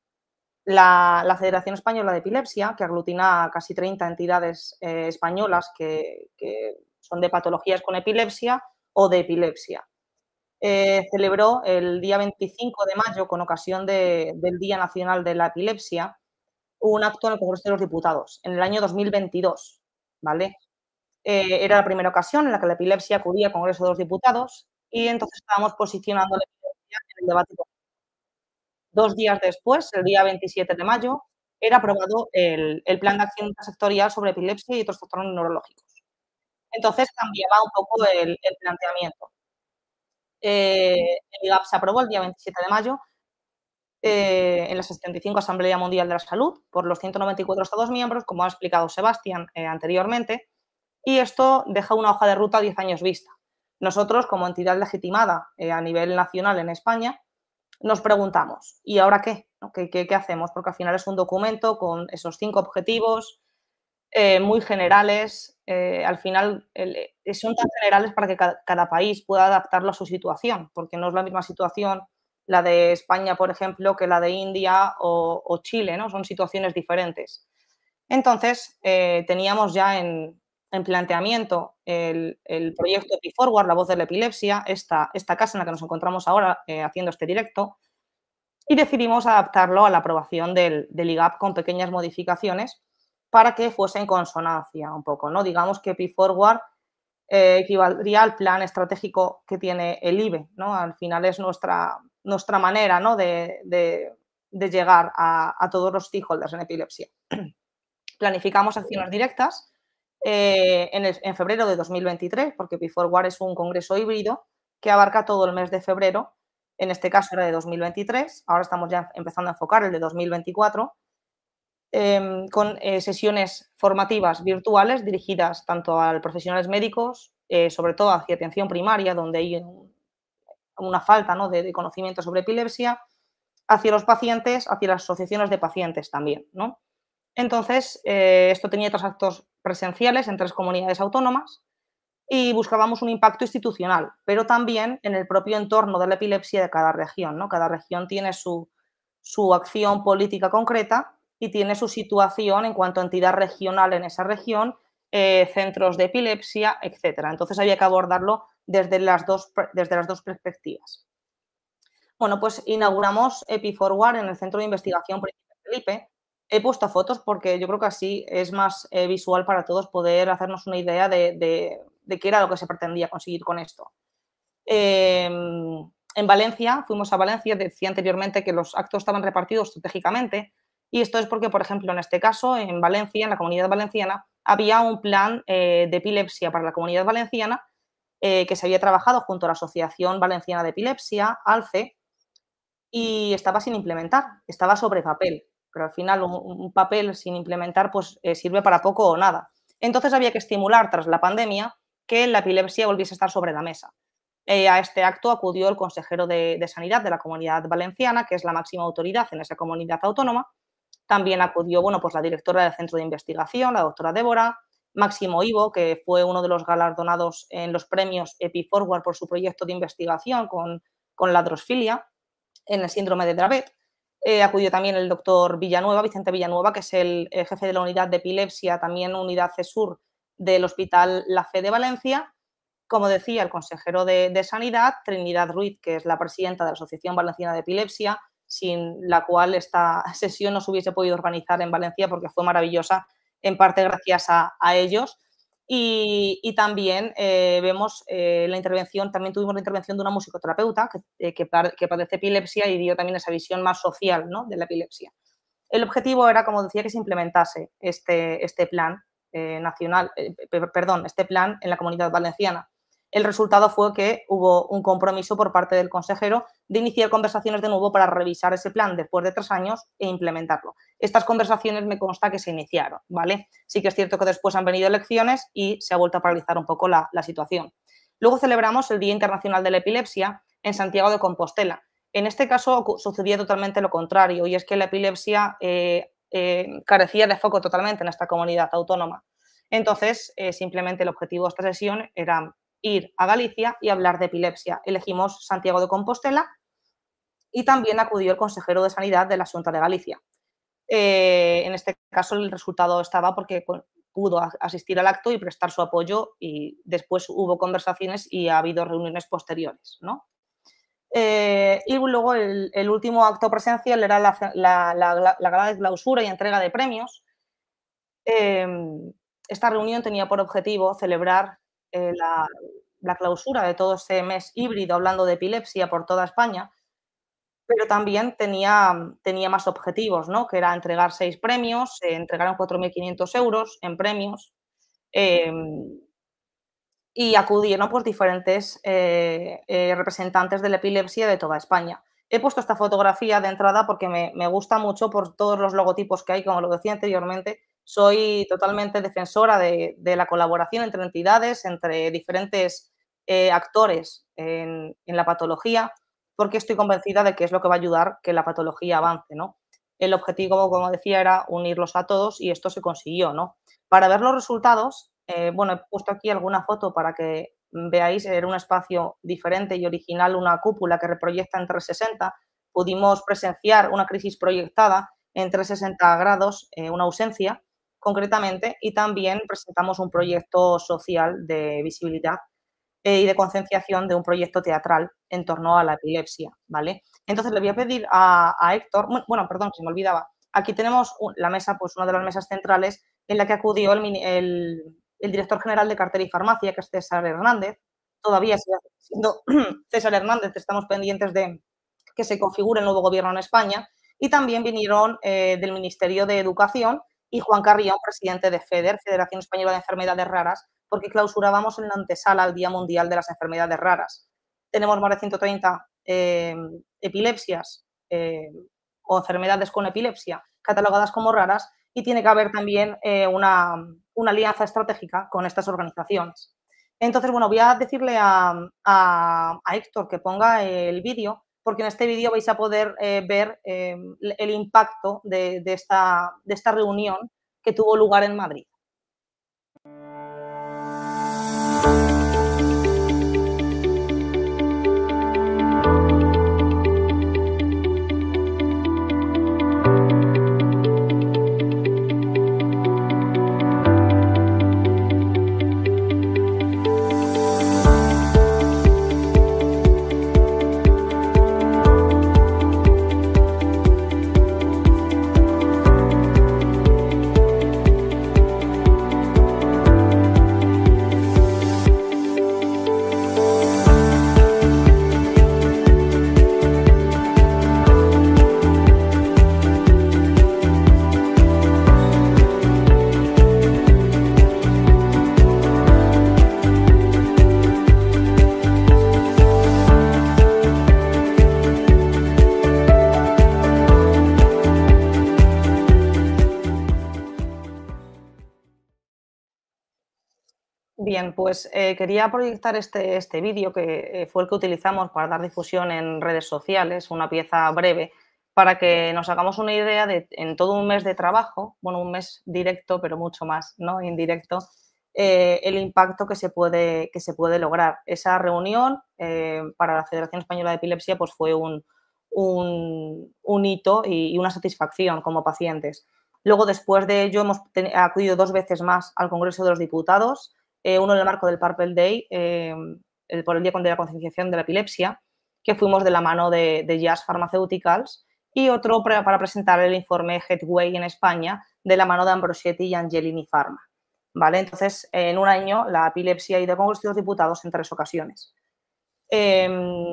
La, la Federación Española de Epilepsia, que aglutina a casi treinta entidades eh, españolas que, que son de patologías con epilepsia o de epilepsia, eh, celebró el día veinticinco de mayo, con ocasión de, del Día Nacional de la Epilepsia, un acto en el Congreso de los Diputados, en el año dos mil veintidós, ¿vale? Eh, era la primera ocasión en la que la epilepsia acudía al Congreso de los Diputados, y entonces estábamos posicionando la epilepsia en el debate. Dos días después, el día veintisiete de mayo, era aprobado el, el Plan de Acción Intersectorial sobre Epilepsia y otros trastornos neurológicos. Entonces, cambiaba un poco el, el planteamiento. Eh, el I G A P se aprobó el día veintisiete de mayo eh, en la setenta y cinco Asamblea Mundial de la Salud por los ciento noventa y cuatro Estados miembros, como ha explicado Sebastián eh, anteriormente, y esto deja una hoja de ruta a diez años vista. Nosotros, como entidad legitimada eh, a nivel nacional en España, nos preguntamos, ¿y ahora qué? ¿Qué, qué, qué hacemos? Porque al final es un documento con esos cinco objetivos eh, muy generales. Eh, al final el, son tan generales para que cada, cada país pueda adaptarlo a su situación, porque no es la misma situación la de España, por ejemplo, que la de India o, o Chile, ¿no? Son situaciones diferentes. Entonces, eh, teníamos ya en, en planteamiento el, el proyecto EpiForward, la voz de la epilepsia, esta, esta casa en la que nos encontramos ahora eh, haciendo este directo, y decidimos adaptarlo a la aprobación del, del I G A P con pequeñas modificaciones para que fuese en consonancia un poco, ¿no? Digamos que EpiForward eh, equivaldría al plan estratégico que tiene el I B E, ¿no? Al final es nuestra, nuestra manera, ¿no? de, de, de llegar a, a todos los stakeholders en epilepsia. Planificamos acciones directas eh, en, el, en febrero de dos mil veintitrés, porque ePiForward es un congreso híbrido que abarca todo el mes de febrero. En este caso era de dos mil veintitrés, ahora estamos ya empezando a enfocar el de dos mil veinticuatro, eh, con eh, sesiones formativas virtuales dirigidas tanto a profesionales médicos, eh, sobre todo hacia atención primaria, donde hay una falta, ¿no? de, de conocimiento sobre epilepsia, hacia los pacientes, hacia las asociaciones de pacientes también, ¿no? Entonces, eh, esto tenía tres actos presenciales en tres comunidades autónomas y buscábamos un impacto institucional, pero también en el propio entorno de la epilepsia de cada región, ¿no? Cada región tiene su, su acción política concreta y tiene su situación en cuanto a entidad regional en esa región, eh, centros de epilepsia, etcétera. Entonces, había que abordarlo desde las dos, desde las dos perspectivas. Bueno, pues inauguramos ePiForward en el Centro de Investigación Príncipe Felipe. He puesto fotos porque yo creo que así es más eh, visual para todos poder hacernos una idea de, de, de qué era lo que se pretendía conseguir con esto. Eh, en Valencia, fuimos a Valencia, decía anteriormente que los actos estaban repartidos estratégicamente y esto es porque, por ejemplo, en este caso, en Valencia, en la Comunidad Valenciana, había un plan eh, de epilepsia para la Comunidad Valenciana eh, que se había trabajado junto a la Asociación Valenciana de Epilepsia, ALCE, y estaba sin implementar, estaba sobre papel. Pero al final un, un papel sin implementar pues eh, sirve para poco o nada. Entonces había que estimular tras la pandemia que la epilepsia volviese a estar sobre la mesa. Eh, a este acto acudió el consejero de, de Sanidad de la Comunidad Valenciana, que es la máxima autoridad en esa comunidad autónoma. También acudió bueno, pues la directora del Centro de Investigación, la doctora Débora, Máximo Ivo, que fue uno de los galardonados en los premios ePiForward por su proyecto de investigación con, con la drosfilia en el síndrome de Dravet. Eh, acudió también el doctor Villanueva, Vicente Villanueva, que es el, el jefe de la unidad de epilepsia, también unidad CESUR del Hospital La Fe de Valencia. Como decía, el consejero de, de Sanidad, Trinidad Ruiz, que es la presidenta de la Asociación Valenciana de Epilepsia, sin la cual esta sesión no se hubiese podido organizar en Valencia porque fue maravillosa, en parte gracias a, a ellos. Y, y también eh, vemos eh, la intervención, también tuvimos la intervención de una musicoterapeuta que, eh, que, que padece epilepsia y dio también esa visión más social, ¿no? de la epilepsia. El objetivo era, como decía, que se implementase este, este plan eh, nacional, eh, perdón, este plan en la Comunidad Valenciana. El resultado fue que hubo un compromiso por parte del consejero de iniciar conversaciones de nuevo para revisar ese plan después de tres años e implementarlo. Estas conversaciones me consta que se iniciaron, ¿vale? Sí que es cierto que después han venido elecciones y se ha vuelto a paralizar un poco la, la situación. Luego celebramos el Día Internacional de la Epilepsia en Santiago de Compostela. En este caso sucedía totalmente lo contrario y es que la epilepsia eh, eh, carecía de foco totalmente en esta comunidad autónoma. Entonces, eh, simplemente el objetivo de esta sesión era ir a Galicia y hablar de epilepsia. Elegimos Santiago de Compostela y también acudió el consejero de Sanidad de la Xunta de Galicia. Eh, en este caso el resultado estaba porque pudo asistir al acto y prestar su apoyo y después hubo conversaciones y ha habido reuniones posteriores, ¿no? Eh, y luego el, el último acto presencial era la, la, la, la gala de clausura y entrega de premios. Eh, esta reunión tenía por objetivo celebrar Eh, la, la clausura de todo ese mes híbrido hablando de epilepsia por toda España, pero también tenía, tenía más objetivos, ¿no? Que era entregar seis premios, eh, entregaron cuatro mil quinientos euros en premios eh, y acudieron pues, diferentes eh, eh, representantes de la epilepsia de toda España. He puesto esta fotografía de entrada porque me, me gusta mucho por todos los logotipos que hay, como lo decía anteriormente. Soy totalmente defensora de, de la colaboración entre entidades, entre diferentes eh, actores en, en la patología, porque estoy convencida de que es lo que va a ayudar que la patología avance, ¿no? El objetivo, como decía, era unirlos a todos y esto se consiguió, ¿no? Para ver los resultados, eh, bueno, he puesto aquí alguna foto para que veáis, era un espacio diferente y original, una cúpula que reproyecta en trescientos sesenta. Pudimos presenciar una crisis proyectada en trescientos sesenta grados, eh, una ausencia, concretamente, y también presentamos un proyecto social de visibilidad eh, y de concienciación de un proyecto teatral en torno a la epilepsia, ¿vale? Entonces le voy a pedir a, a Héctor, bueno, perdón, se me olvidaba, aquí tenemos la mesa, pues una de las mesas centrales en la que acudió el, el, el director general de Cartera y Farmacia, que es César Hernández, todavía sigue siendo César Hernández, estamos pendientes de que se configure el nuevo gobierno en España, y también vinieron eh, del Ministerio de Educación y Juan Carrión, presidente de FEDER, Federación Española de Enfermedades Raras, porque clausurábamos en la antesala al Día Mundial de las Enfermedades Raras. Tenemos más de ciento treinta eh, epilepsias eh, o enfermedades con epilepsia catalogadas como raras, y tiene que haber también eh, una, una alianza estratégica con estas organizaciones. Entonces, bueno, voy a decirle a, a, a Héctor que ponga el vídeo, porque en este vídeo vais a poder eh, ver eh, el impacto de, de, esta, de esta reunión que tuvo lugar en Madrid. Bien, pues eh, quería proyectar este, este vídeo, que eh, fue el que utilizamos para dar difusión en redes sociales, una pieza breve, para que nos hagamos una idea de, en todo un mes de trabajo, bueno, un mes directo, pero mucho más, ¿no? Indirecto, eh, el impacto que se puede, que se puede lograr. Esa reunión eh, para la Federación Española de Epilepsia pues fue un, un, un hito y, y una satisfacción como pacientes. Luego, después de ello, hemos acudido dos veces más al Congreso de los Diputados, Eh, uno en el marco del Purple Day, eh, el, por el Día de la Concienciación de la Epilepsia, que fuimos de la mano de, de Jazz Pharmaceuticals, y otro para, para presentar el informe Headway en España, de la mano de Ambrosetti y Angelini Pharma. ¿Vale? Entonces, en un año, la epilepsia ha ido al Congreso de los Diputados en tres ocasiones. Eh,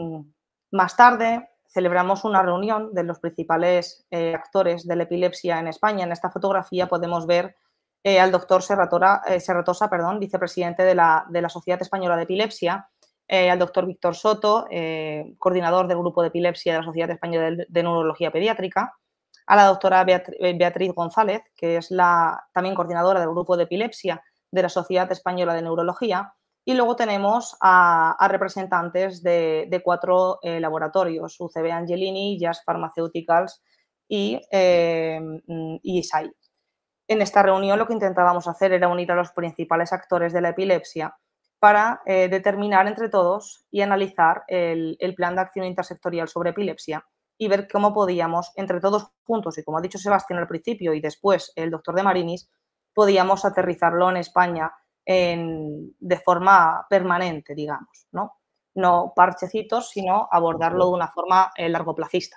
más tarde, celebramos una reunión de los principales eh, actores de la epilepsia en España. En esta fotografía podemos ver Eh, al doctor Serratora, eh, Serratosa, perdón, vicepresidente de la, de la Sociedad Española de Epilepsia, eh, al doctor Víctor Soto, eh, coordinador del Grupo de Epilepsia de la Sociedad Española de, de Neurología Pediátrica, a la doctora Beatriz, Beatriz González, que es la también coordinadora del Grupo de Epilepsia de la Sociedad Española de Neurología, y luego tenemos a, a representantes de, de cuatro eh, laboratorios, U C B Angelini, Jazz Pharmaceuticals y, eh, y I S A I. En esta reunión lo que intentábamos hacer era unir a los principales actores de la epilepsia para eh, determinar entre todos y analizar el, el plan de acción intersectorial sobre epilepsia y ver cómo podíamos, entre todos juntos, y como ha dicho Sebastián al principio y después el doctor de Marinis, podíamos aterrizarlo en España en, de forma permanente, digamos, ¿no? No parchecitos, sino abordarlo de una forma eh, largoplacista.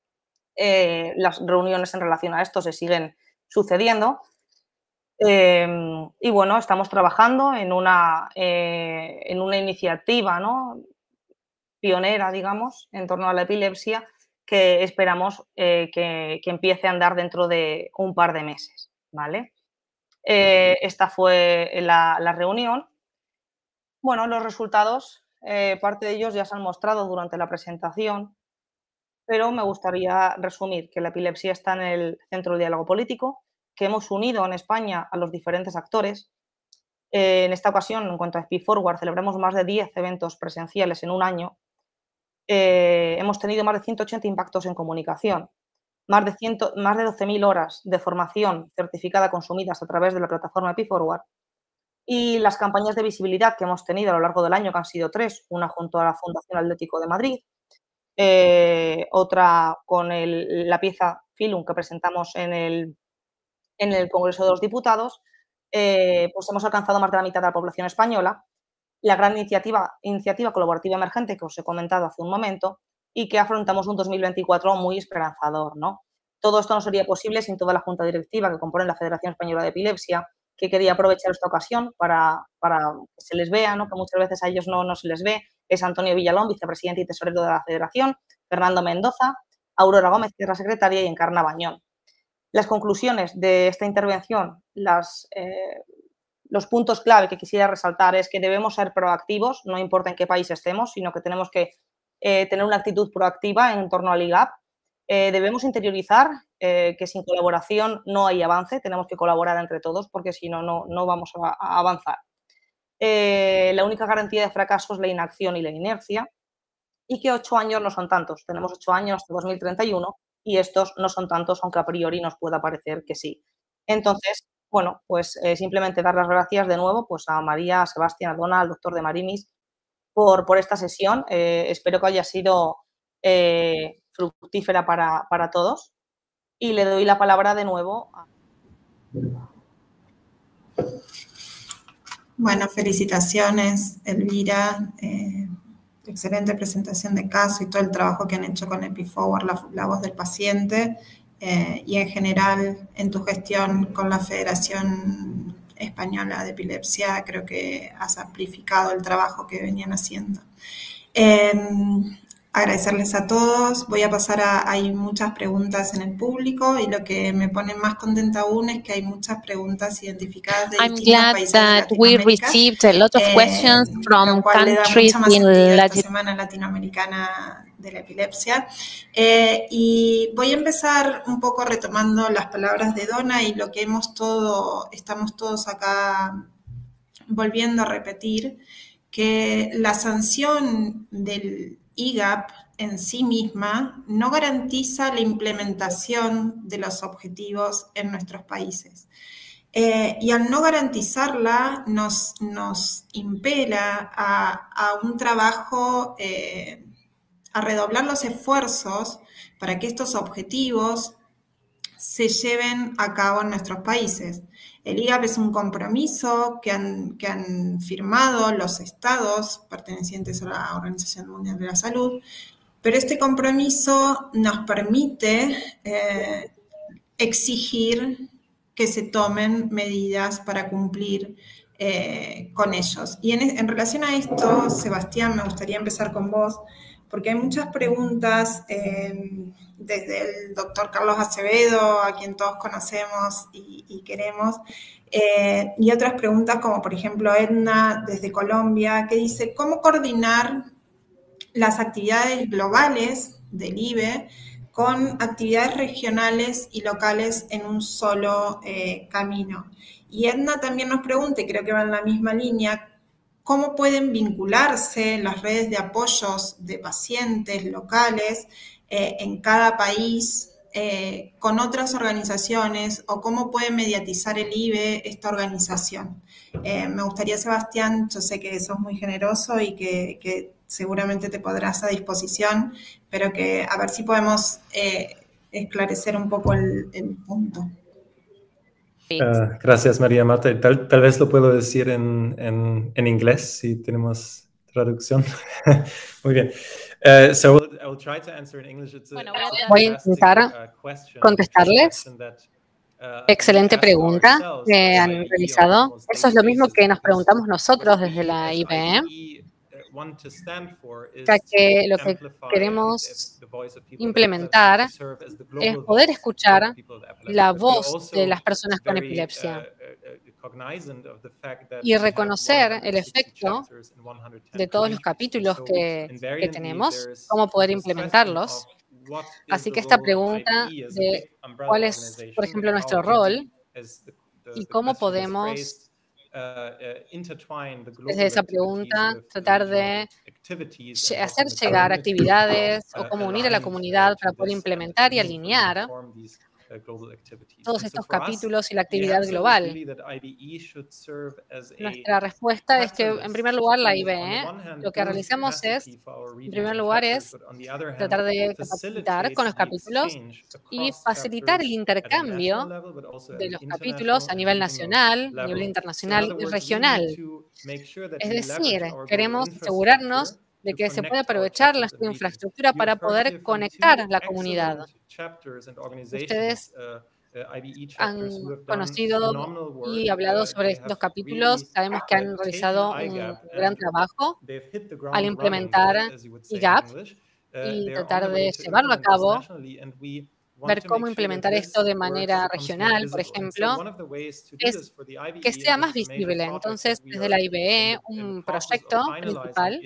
Eh, las reuniones en relación a esto se siguen sucediendo eh, y bueno, estamos trabajando en una, eh, en una iniciativa, ¿no?, pionera, digamos, en torno a la epilepsia, que esperamos eh, que, que empiece a andar dentro de un par de meses, ¿vale? Eh, esta fue la, la reunión. Bueno, los resultados, eh, parte de ellos ya se han mostrado durante la presentación, pero me gustaría resumir que la epilepsia está en el centro del diálogo político, que hemos unido en España a los diferentes actores. Eh, en esta ocasión, en cuanto a EpiForward, celebramos más de diez eventos presenciales en un año. Eh, hemos tenido más de ciento ochenta impactos en comunicación, más de, más de doce mil horas de formación certificada consumidas a través de la plataforma EpiForward, y las campañas de visibilidad que hemos tenido a lo largo del año, que han sido tres, una junto a la Fundación Atlético de Madrid, eh, otra con el, la pieza Filum que presentamos en el, en el Congreso de los Diputados, eh, pues hemos alcanzado más de la mitad de la población española, la gran iniciativa, iniciativa colaborativa emergente que os he comentado hace un momento y que afrontamos un dos mil veinticuatro muy esperanzador, ¿no? Todo esto no sería posible sin toda la junta directiva que compone la Federación Española de Epilepsia, que quería aprovechar esta ocasión para, para que se les vea, ¿no? Que muchas veces a ellos no, no se les ve, es Antonio Villalón, vicepresidente y tesorero de la Federación, Fernando Mendoza, Aurora Gómez, que es la secretaria, y Encarna Bañón. Las conclusiones de esta intervención, las, eh, los puntos clave que quisiera resaltar es que debemos ser proactivos, no importa en qué país estemos, sino que tenemos que eh, tener una actitud proactiva en torno al I G A P. Eh, debemos interiorizar eh, que sin colaboración no hay avance, tenemos que colaborar entre todos porque si no, no, no vamos a, a avanzar. Eh, la única garantía de fracaso es la inacción y la inercia, y que ocho años no son tantos. Tenemos ocho años hasta dos mil treinta y uno y estos no son tantos, aunque a priori nos pueda parecer que sí. Entonces, bueno, pues eh, simplemente dar las gracias de nuevo pues, a María, a Sebastián, a Donna, al doctor de Marimis por, por esta sesión. Eh, espero que haya sido eh, fructífera para, para todos y le doy la palabra de nuevo a... Bueno, felicitaciones, Elvira. Eh, excelente presentación de caso y todo el trabajo que han hecho con EpiForward, la, la voz del paciente, eh, y en general en tu gestión con la Federación Española de Epilepsia, creo que has amplificado el trabajo que venían haciendo. Eh, agradecerles a todos. Voy a pasar a, hay muchas preguntas en el público y lo que me pone más contenta aún es que hay muchas preguntas identificadas de I'm distintos glad países de that we Latinoamérica, received a lot of eh, questions from lo cual le da countries mucho más in sentido a esta Latin Semana Latinoamericana de la Epilepsia. Eh, y voy a empezar un poco retomando las palabras de Donna y lo que hemos todo, estamos todos acá volviendo a repetir, que la sanción del I G A P en sí misma no garantiza la implementación de los objetivos en nuestros países. Eh, y al no garantizarla nos, nos impela a, a un trabajo, eh, a redoblar los esfuerzos para que estos objetivos se lleven a cabo en nuestros países. El I G A P es un compromiso que han, que han firmado los estados pertenecientes a la Organización Mundial de la Salud, pero este compromiso nos permite eh, exigir que se tomen medidas para cumplir eh, con ellos. Y en, en relación a esto, Sebastián, me gustaría empezar con vos, porque hay muchas preguntas, eh, desde el doctor Carlos Acevedo, a quien todos conocemos y, y queremos, eh, y otras preguntas como, por ejemplo, Edna, desde Colombia, que dice, ¿cómo coordinar las actividades globales del I B E con actividades regionales y locales en un solo eh, camino? Y Edna también nos pregunta, y creo que va en la misma línea, ¿cómo pueden vincularse las redes de apoyos de pacientes locales eh, en cada país eh, con otras organizaciones, o cómo puede mediatizar el I B E esta organización? Eh, me gustaría, Sebastián, yo sé que sos muy generoso y que, que seguramente te podrás a disposición, pero que a ver si podemos eh, esclarecer un poco el, el punto. Uh, gracias, María Marta. Tal, tal vez lo puedo decir en, en, en inglés, si tenemos traducción. Muy bien. Uh, so I will try to answer in English. It's a, bueno, voy a intentar contestarles. Excelente pregunta que han realizado. Eso es lo mismo que nos preguntamos nosotros desde la I B E, ya que lo que queremos implementar es poder escuchar la voz de las personas con epilepsia y reconocer el efecto de todos los capítulos que, que tenemos, cómo poder implementarlos. Así que esta pregunta de cuál es, por ejemplo, nuestro rol y cómo podemos, desde esa pregunta, tratar de hacer llegar actividades o cómo unir a la comunidad para poder implementar y alinear todos estos capítulos y la actividad global. Nuestra respuesta es que, en primer lugar, la I B E, lo que realizamos es, en primer lugar, es tratar de capacitar con los capítulos y facilitar el intercambio de los capítulos a nivel nacional, a nivel internacional y regional. Es decir, queremos asegurarnos de que se puede aprovechar la infraestructura para poder conectar la comunidad. Ustedes han conocido y hablado sobre estos capítulos. Sabemos que han realizado un gran trabajo al implementar I G A P y tratar de llevarlo a cabo, ver cómo implementar esto de manera regional, por ejemplo, es que sea más visible. Entonces, desde la I B E, un proyecto principal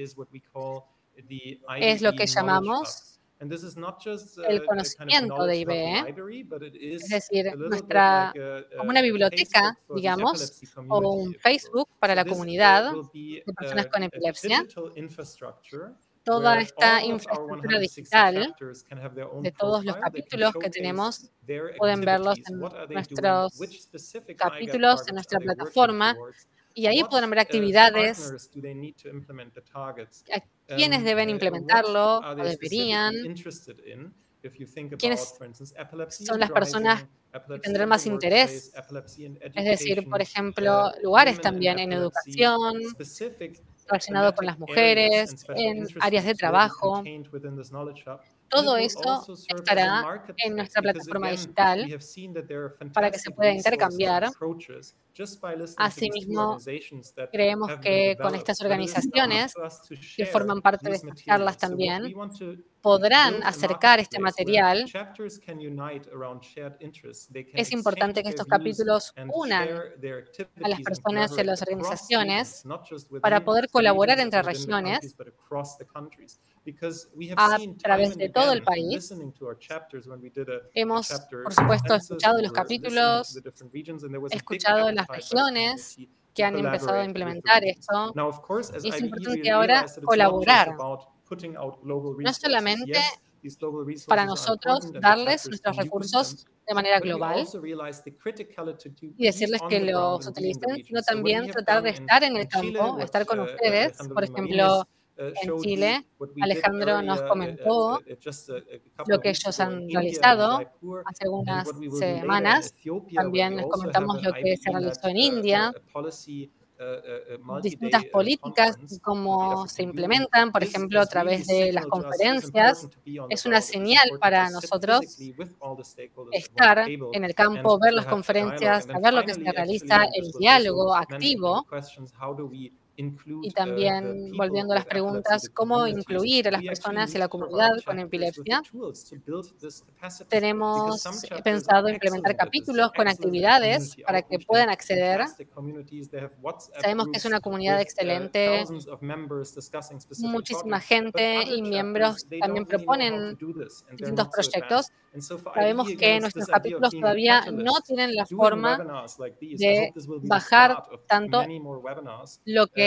es lo que llamamos el conocimiento de I B E, es decir, nuestra, como una biblioteca, digamos, o un Facebook para la comunidad de personas con epilepsia. Toda esta infraestructura digital de todos los capítulos que tenemos, pueden verlos en nuestros capítulos, en nuestra plataforma, y ahí podrán ver actividades, a quiénes deben implementarlo o deberían, quiénes son las personas que tendrán más interés, es decir, por ejemplo, lugares también en educación, relacionado con las mujeres, en áreas de trabajo. Todo eso estará en nuestra plataforma digital para que se pueda intercambiar. Asimismo, creemos que con estas organizaciones que forman parte de estas charlas también podrán acercar este material. Es importante que estos capítulos unan a las personas y a las organizaciones para poder colaborar entre regiones a través de todo el país. Hemos, por supuesto, escuchado los capítulos, escuchado las regiones que han empezado a implementar esto. Y es importante ahora colaborar, no solamente para nosotros darles nuestros recursos de manera global y decirles que los utilicen, sino también tratar de estar en el campo, estar con ustedes. Por ejemplo, en Chile, Alejandro nos comentó lo que ellos han realizado hace algunas semanas. También les comentamos lo que se realizó en India, distintas políticas, cómo se implementan, por ejemplo, a través de las conferencias. Es una señal para nosotros estar en el campo, ver las conferencias, saber lo que se realiza, el diálogo activo. Y también, volviendo a las preguntas, ¿cómo incluir a las personas y a la comunidad con epilepsia? Tenemos pensado implementar capítulos con actividades para que puedan acceder. Sabemos que es una comunidad excelente, muchísima gente y miembros también proponen distintos proyectos. Sabemos que nuestros capítulos todavía no tienen la forma de bajar tanto lo que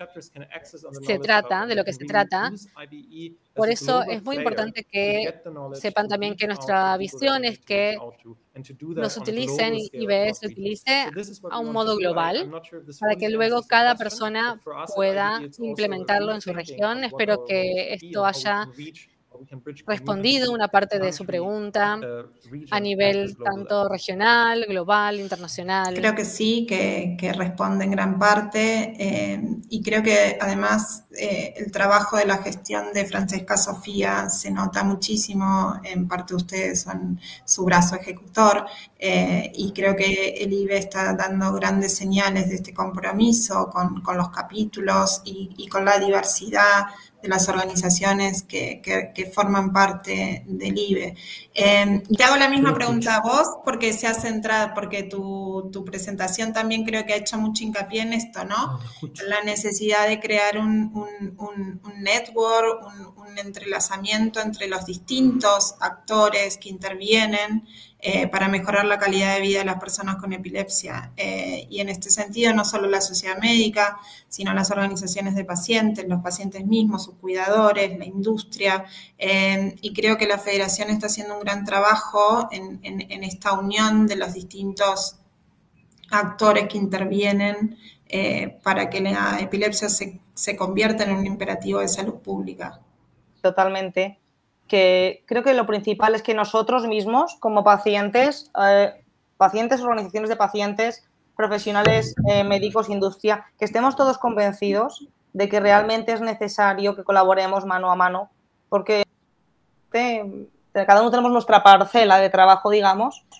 se trata, de lo que se trata. Por eso es muy importante que sepan también que nuestra visión es que nos utilicen y I B E se utilice a un modo global para que luego cada persona pueda implementarlo en su región. Espero que esto haya respondido una parte de su pregunta a nivel tanto regional, global, internacional. Creo que sí, que, que responde en gran parte eh, y creo que además eh, el trabajo de la gestión de Francesca Sofía se nota muchísimo, en parte ustedes son su brazo ejecutor eh, y creo que el I B E está dando grandes señales de este compromiso con, con los capítulos y, y con la diversidad de las organizaciones que, que, que forman parte del I B E. Eh, te hago la misma pregunta a vos, porque se ha centrado, porque tu, tu presentación también creo que ha hecho mucho hincapié en esto, ¿no? La necesidad de crear un, un, un, un network, un, un entrelazamiento entre los distintos actores que intervienen Eh, para mejorar la calidad de vida de las personas con epilepsia. Eh, y en este sentido, no solo la sociedad médica, sino las organizaciones de pacientes, los pacientes mismos, sus cuidadores, la industria. Eh, y creo que la Federación está haciendo un gran trabajo en, en, en esta unión de los distintos actores que intervienen eh, para que la epilepsia se, se convierta en un imperativo de salud pública. Totalmente. Que creo que lo principal es que nosotros mismos, como pacientes, eh, pacientes, organizaciones de pacientes, profesionales eh, médicos, industria, que estemos todos convencidos de que realmente es necesario que colaboremos mano a mano, porque eh, cada uno tenemos nuestra parcela de trabajo, digamos,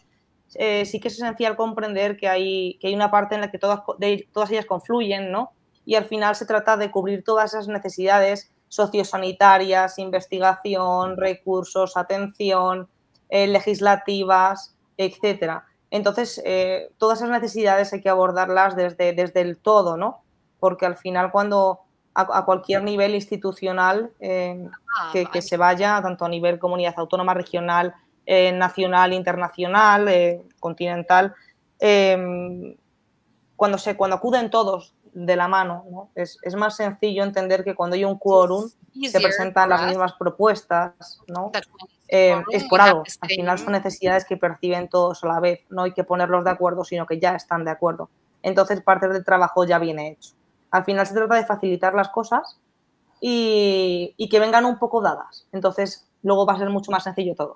eh, sí que es esencial comprender que hay, que hay una parte en la que todas, de, todas ellas confluyen, ¿no? Y al final se trata de cubrir todas esas necesidades sociosanitarias, investigación, recursos, atención, eh, legislativas, etcétera. Entonces, eh, todas esas necesidades hay que abordarlas desde, desde el todo, ¿no? Porque al final cuando a, a cualquier nivel institucional eh, que, que se vaya, tanto a nivel comunidad autónoma, regional, eh, nacional, internacional, eh, continental, eh, cuando, se, cuando acuden todos de la mano, ¿no? Es, es más sencillo entender que cuando hay un quórum se presentan las mismas propuestas, ¿no? Eh, es por algo. Al final son necesidades que perciben todos a la vez. No hay que ponerlos de acuerdo, sino que ya están de acuerdo. Entonces, parte del trabajo ya viene hecho. Al final se trata de facilitar las cosas y, y que vengan un poco dadas. Entonces, luego va a ser mucho más sencillo todo.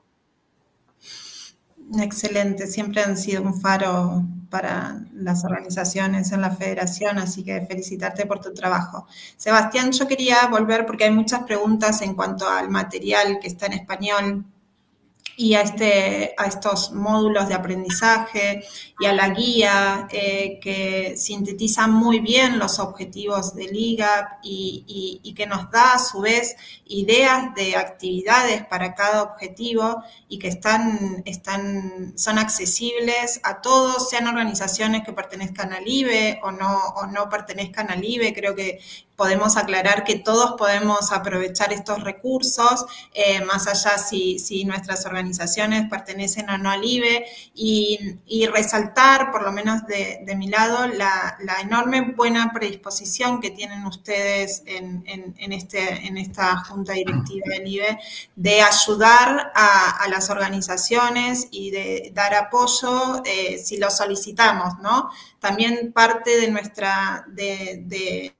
Excelente, siempre han sido un faro para las organizaciones en la federación, así que felicitarte por tu trabajo. Sebastián, yo quería volver porque hay muchas preguntas en cuanto al material que está en español y a, este, a estos módulos de aprendizaje y a la guía eh, que sintetizan muy bien los objetivos del I G A P y, y, y que nos da a su vez ideas de actividades para cada objetivo y que están, están, son accesibles a todos, sean organizaciones que pertenezcan al I B E o no, o no pertenezcan al I B E. Creo que podemos aclarar que todos podemos aprovechar estos recursos, eh, más allá si, si nuestras organizaciones pertenecen o no al I B E, y, y resaltar, por lo menos de, de mi lado, la, la enorme buena predisposición que tienen ustedes en, en, en, este, en esta junta directiva del I B E de ayudar a, a las organizaciones y de dar apoyo eh, si lo solicitamos, ¿no? También parte de nuestra... de, de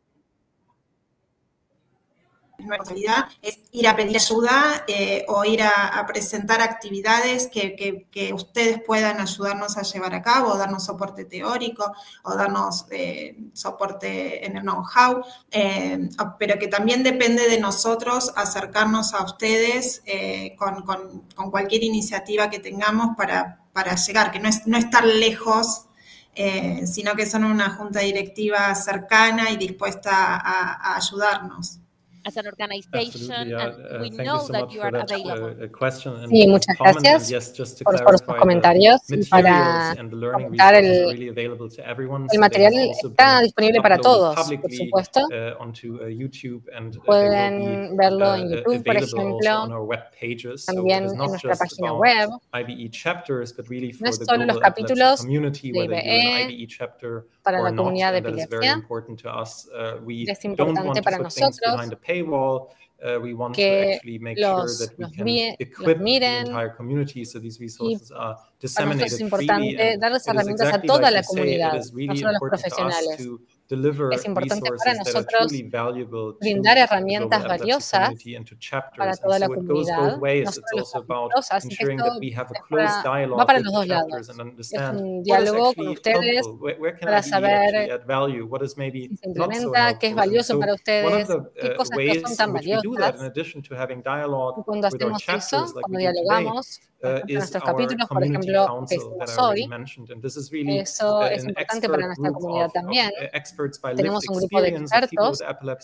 nuestra realidad es ir a pedir ayuda eh, o ir a, a presentar actividades que, que, que ustedes puedan ayudarnos a llevar a cabo, darnos soporte teórico o darnos eh, soporte en el know-how, eh, pero que también depende de nosotros acercarnos a ustedes eh, con, con, con cualquier iniciativa que tengamos para, para llegar, que no es, no es tan lejos, eh, sino que son una junta directiva cercana y dispuesta a, a ayudarnos. As an organization, yeah. and we uh, know so that you are that, available. Uh, question and, sí, muchas comment, gracias yes, por, por sus comentarios y para comentar el, el material está disponible para todos, por supuesto. Uh, onto, uh, YouTube and, uh, Pueden be, verlo uh, en YouTube, por ejemplo, también en nuestra página web. I B E chapters, but really for no es the solo los capítulos community, de I B E para la comunidad de epilepsia. Es importante para nosotros Uh, we want que to actually make los, sure that we los, can vi, equip los miren, the entire community so these resources are para nosotros es importante darles herramientas exactly a toda like la comunidad, really no solo a los profesionales. Es importante para nosotros brindar herramientas valiosas para toda la comunidad, no solo los capítulos, así que esto para, va para los dos lados. Es un diálogo con ustedes para saber si se implementa, qué es valioso para ustedes, qué cosas no son tan valiosas. Y cuando hacemos eso, cuando dialogamos con nuestros capítulos, por ejemplo, que hicimos hoy, eso es importante para nuestra comunidad también. Tenemos un grupo de expertos,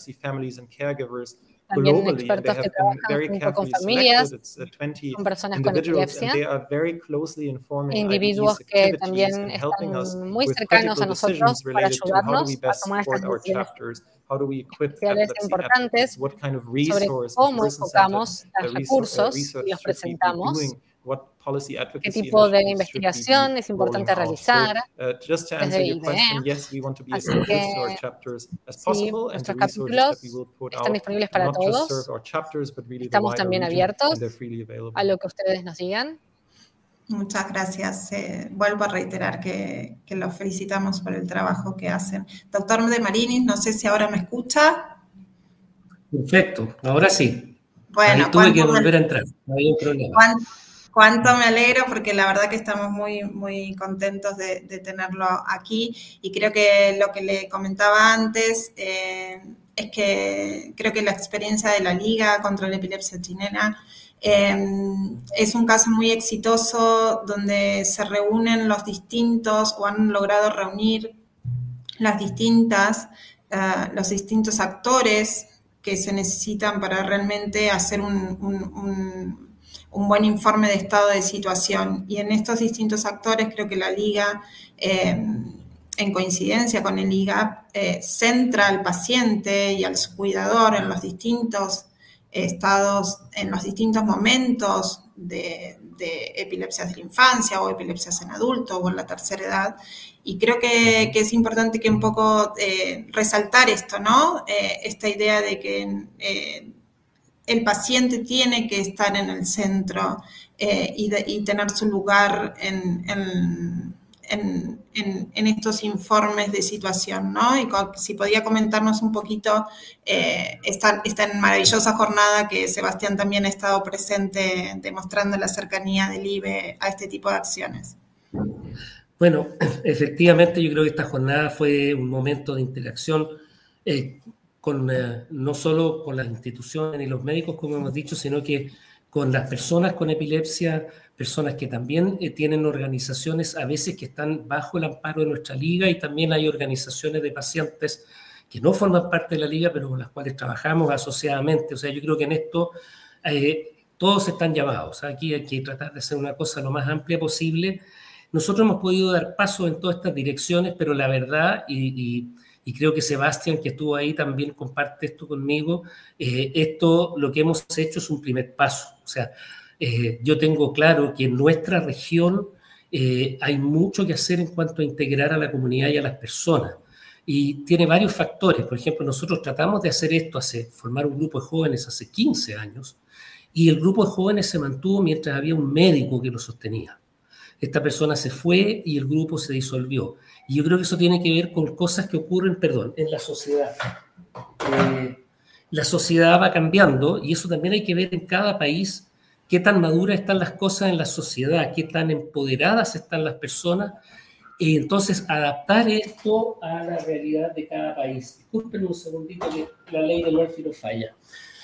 también expertos que trabajan junto con familias, con personas con epilepsia, individuos que también están muy cercanos a nosotros para ayudarnos a tomar estas decisiones especiales importantes sobre cómo enfocamos los recursos y los presentamos, qué tipo de investigación es importante realizar desde I B E. Así que sí, nuestros capítulos están disponibles para todos. Estamos también abiertos a lo que ustedes nos digan. Muchas gracias. Eh, vuelvo a reiterar que, que los felicitamos por el trabajo que hacen. Doctor De Marinis, no sé si ahora me escucha. Perfecto, ahora sí. Bueno, ahí tuve que volver a entrar, no hay un problema. ¿Cuánto, cuánto me alegro? Porque la verdad que estamos muy, muy contentos de, de tenerlo aquí y creo que lo que le comentaba antes eh, es que creo que la experiencia de la Liga contra la Epilepsia Chilena Eh, es un caso muy exitoso donde se reúnen los distintos o han logrado reunir las distintas, uh, los distintos actores que se necesitan para realmente hacer un, un, un, un buen informe de estado de situación. Y en estos distintos actores creo que la Liga, eh, en coincidencia con el I G A P, eh, centra al paciente y al cuidador en los distintos estados, en los distintos momentos de, de epilepsias de la infancia o epilepsias en adulto o en la tercera edad. Y creo que, que es importante que un poco eh, resaltar esto, ¿no? Eh, esta idea de que eh, el paciente tiene que estar en el centro eh, y, de, y tener su lugar en, en, en, en, en estos informes de situación, ¿no? Y si podía comentarnos un poquito eh, esta, esta maravillosa jornada que Sebastián también ha estado presente demostrando la cercanía del I B E a este tipo de acciones. Bueno, efectivamente yo creo que esta jornada fue un momento de interacción eh, con, eh, no solo con las instituciones y los médicos, como hemos dicho, sino que con las personas con epilepsia, personas que también eh, tienen organizaciones a veces que están bajo el amparo de nuestra liga, y también hay organizaciones de pacientes que no forman parte de la liga, pero con las cuales trabajamos asociadamente. O sea, yo creo que en esto eh, todos están llamados. Aquí hay que tratar de hacer una cosa lo más amplia posible. Nosotros hemos podido dar paso en todas estas direcciones, pero la verdad, y, y, y creo que Sebastián, que estuvo ahí, también comparte esto conmigo, eh, esto lo que hemos hecho es un primer paso. O sea, eh, yo tengo claro que en nuestra región eh, hay mucho que hacer en cuanto a integrar a la comunidad y a las personas. Y tiene varios factores. Por ejemplo, nosotros tratamos de hacer esto, hace, formar un grupo de jóvenes hace quince años, y el grupo de jóvenes se mantuvo mientras había un médico que lo sostenía. Esta persona se fue y el grupo se disolvió. Y yo creo que eso tiene que ver con cosas que ocurren, perdón, en la sociedad. Eh, la sociedad va cambiando, y eso también hay que ver en cada país, qué tan maduras están las cosas en la sociedad, qué tan empoderadas están las personas, y entonces adaptar esto a la realidad de cada país. Disculpen un segundito que la ley de Murphy no falla.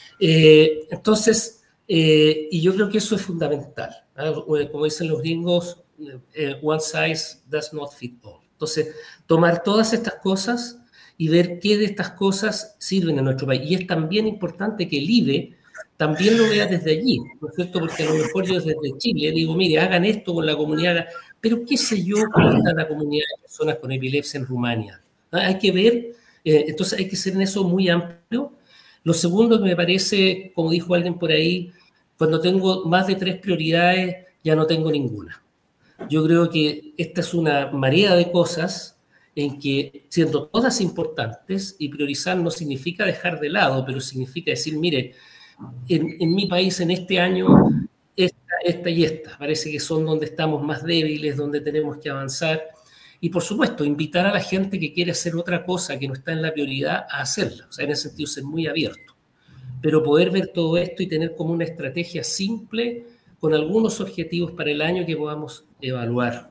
Eh, entonces, eh, y yo creo que eso es fundamental, ¿eh? Como dicen los gringos, Uh, one size does not fit all. Entonces, tomar todas estas cosas y ver qué de estas cosas sirven a nuestro país. Y es también importante que el I B E también lo vea desde allí, ¿no es cierto? Porque a lo mejor yo desde Chile digo, mire, hagan esto con la comunidad, pero qué sé yo cómo está la comunidad de personas con epilepsia en Rumania. ¿Ah? Hay que ver, eh, entonces hay que ser en eso muy amplio. Lo segundo que me parece, como dijo alguien por ahí, cuando tengo más de tres prioridades, ya no tengo ninguna. Yo creo que esta es una marea de cosas en que, siendo todas importantes, y priorizar no significa dejar de lado, pero significa decir, mire, en, en mi país en este año, esta, esta y esta, parece que son donde estamos más débiles, donde tenemos que avanzar. Y, por supuesto, invitar a la gente que quiere hacer otra cosa que no está en la prioridad a hacerla. O sea, en ese sentido, ser muy abierto. Pero poder ver todo esto y tener como una estrategia simple con algunos objetivos para el año que podamos evaluar.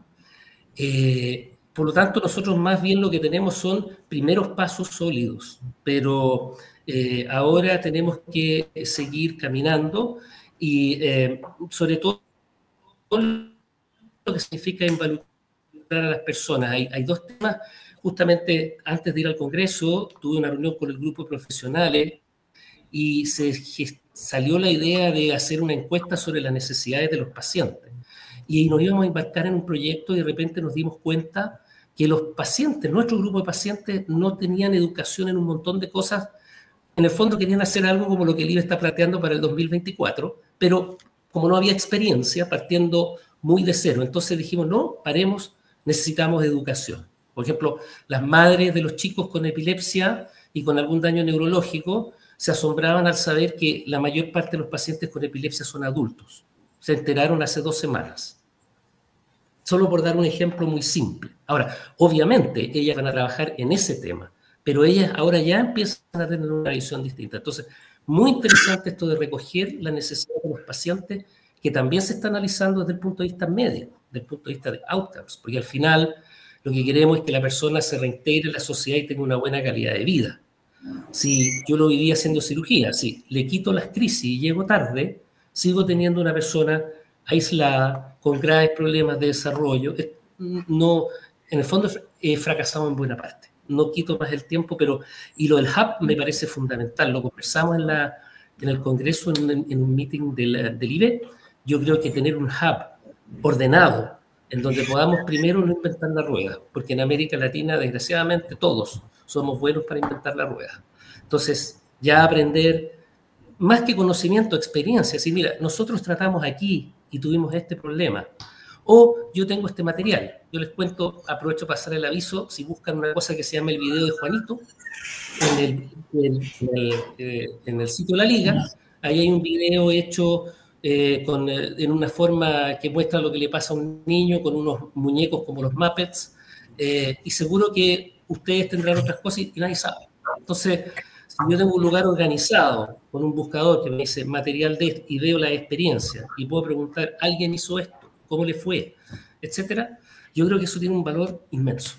Eh, por lo tanto, nosotros más bien lo que tenemos son primeros pasos sólidos, pero eh, ahora tenemos que seguir caminando y eh, sobre todo lo que significa involucrar a las personas. Hay, hay dos temas. Justamente antes de ir al Congreso, tuve una reunión con el grupo de profesionales y se salió la idea de hacer una encuesta sobre las necesidades de los pacientes. Y nos íbamos a embarcar en un proyecto y de repente nos dimos cuenta que los pacientes, nuestro grupo de pacientes, no tenían educación en un montón de cosas. En el fondo querían hacer algo como lo que el I B E está planteando para el dos mil veinticuatro, pero como no había experiencia, partiendo muy de cero. Entonces dijimos, no, paremos, necesitamos educación. Por ejemplo, las madres de los chicos con epilepsia y con algún daño neurológico se asombraban al saber que la mayor parte de los pacientes con epilepsia son adultos. Se enteraron hace dos semanas. Solo por dar un ejemplo muy simple. Ahora, obviamente, ellas van a trabajar en ese tema, pero ellas ahora ya empiezan a tener una visión distinta. Entonces, muy interesante esto de recoger la necesidad de los pacientes, que también se está analizando desde el punto de vista médico, desde el punto de vista de outcomes, porque al final lo que queremos es que la persona se reintegre en la sociedad y tenga una buena calidad de vida. Si yo lo viví haciendo cirugía, si le quito las crisis y llego tarde, sigo teniendo una persona aislada, con graves problemas de desarrollo. No, en el fondo he fracasado en buena parte. No quito más el tiempo, pero... Y lo del hub me parece fundamental. Lo conversamos en, la, en el Congreso, en, en un meeting del, del I B E. Yo creo que tener un hub ordenado, en donde podamos primero no inventar la rueda, porque en América Latina, desgraciadamente, todos somos buenos para inventar la rueda. Entonces, ya aprender, más que conocimiento, experiencia. Si mira, nosotros tratamos aquí y tuvimos este problema. O yo tengo este material. Yo les cuento, aprovecho para pasar el aviso, si buscan una cosa que se llama el video de Juanito, en el, en el, eh, en el sitio de la Liga, ahí hay un video hecho eh, con, eh, en una forma que muestra lo que le pasa a un niño con unos muñecos como los Muppets, eh, y seguro que ustedes tendrán otras cosas y, y nadie sabe. Entonces, si yo tengo un lugar organizado con un buscador que me dice material de esto y veo la experiencia y puedo preguntar, ¿alguien hizo esto? ¿Cómo le fue? Etcétera. Yo creo que eso tiene un valor inmenso.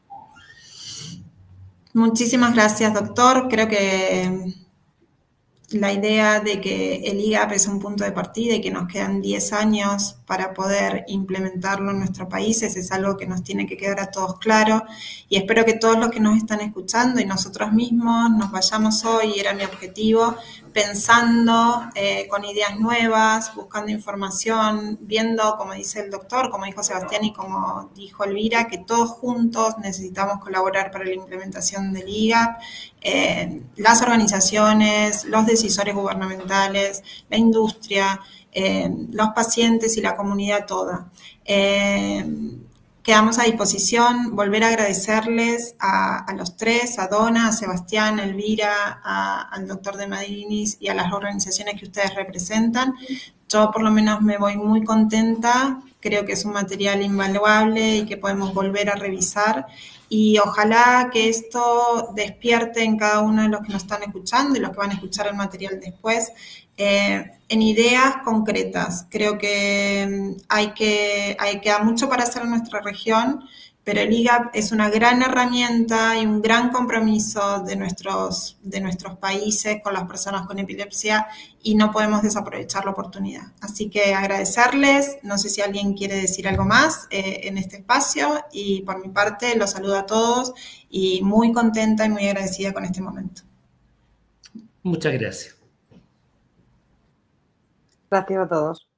Muchísimas gracias, doctor. Creo que la idea de que el I G A P es un punto de partida y que nos quedan diez años para poder implementarlo en nuestros países es algo que nos tiene que quedar a todos claro, y espero que todos los que nos están escuchando y nosotros mismos nos vayamos hoy, era mi objetivo, pensando eh, con ideas nuevas, buscando información, viendo, como dice el doctor, como dijo Sebastián y como dijo Elvira, que todos juntos necesitamos colaborar para la implementación del I G A P, eh, las organizaciones, los decisores gubernamentales, la industria, eh, los pacientes y la comunidad toda. Eh, Quedamos a disposición, volver a agradecerles a, a los tres, a Donna, a Sebastián, a Elvira, a, al doctor de Madrinis y a las organizaciones que ustedes representan. Yo por lo menos me voy muy contenta, creo que es un material invaluable y que podemos volver a revisar, y ojalá que esto despierte en cada uno de los que nos están escuchando y los que van a escuchar el material después, eh, en ideas concretas. Creo que hay que hay queda mucho para hacer en nuestra región, pero el I G A P es una gran herramienta y un gran compromiso de nuestros, de nuestros países con las personas con epilepsia, y no podemos desaprovechar la oportunidad. Así que agradecerles, no sé si alguien quiere decir algo más eh, en este espacio, y por mi parte los saludo a todos y muy contenta y muy agradecida con este momento. Muchas gracias. Gracias a todos.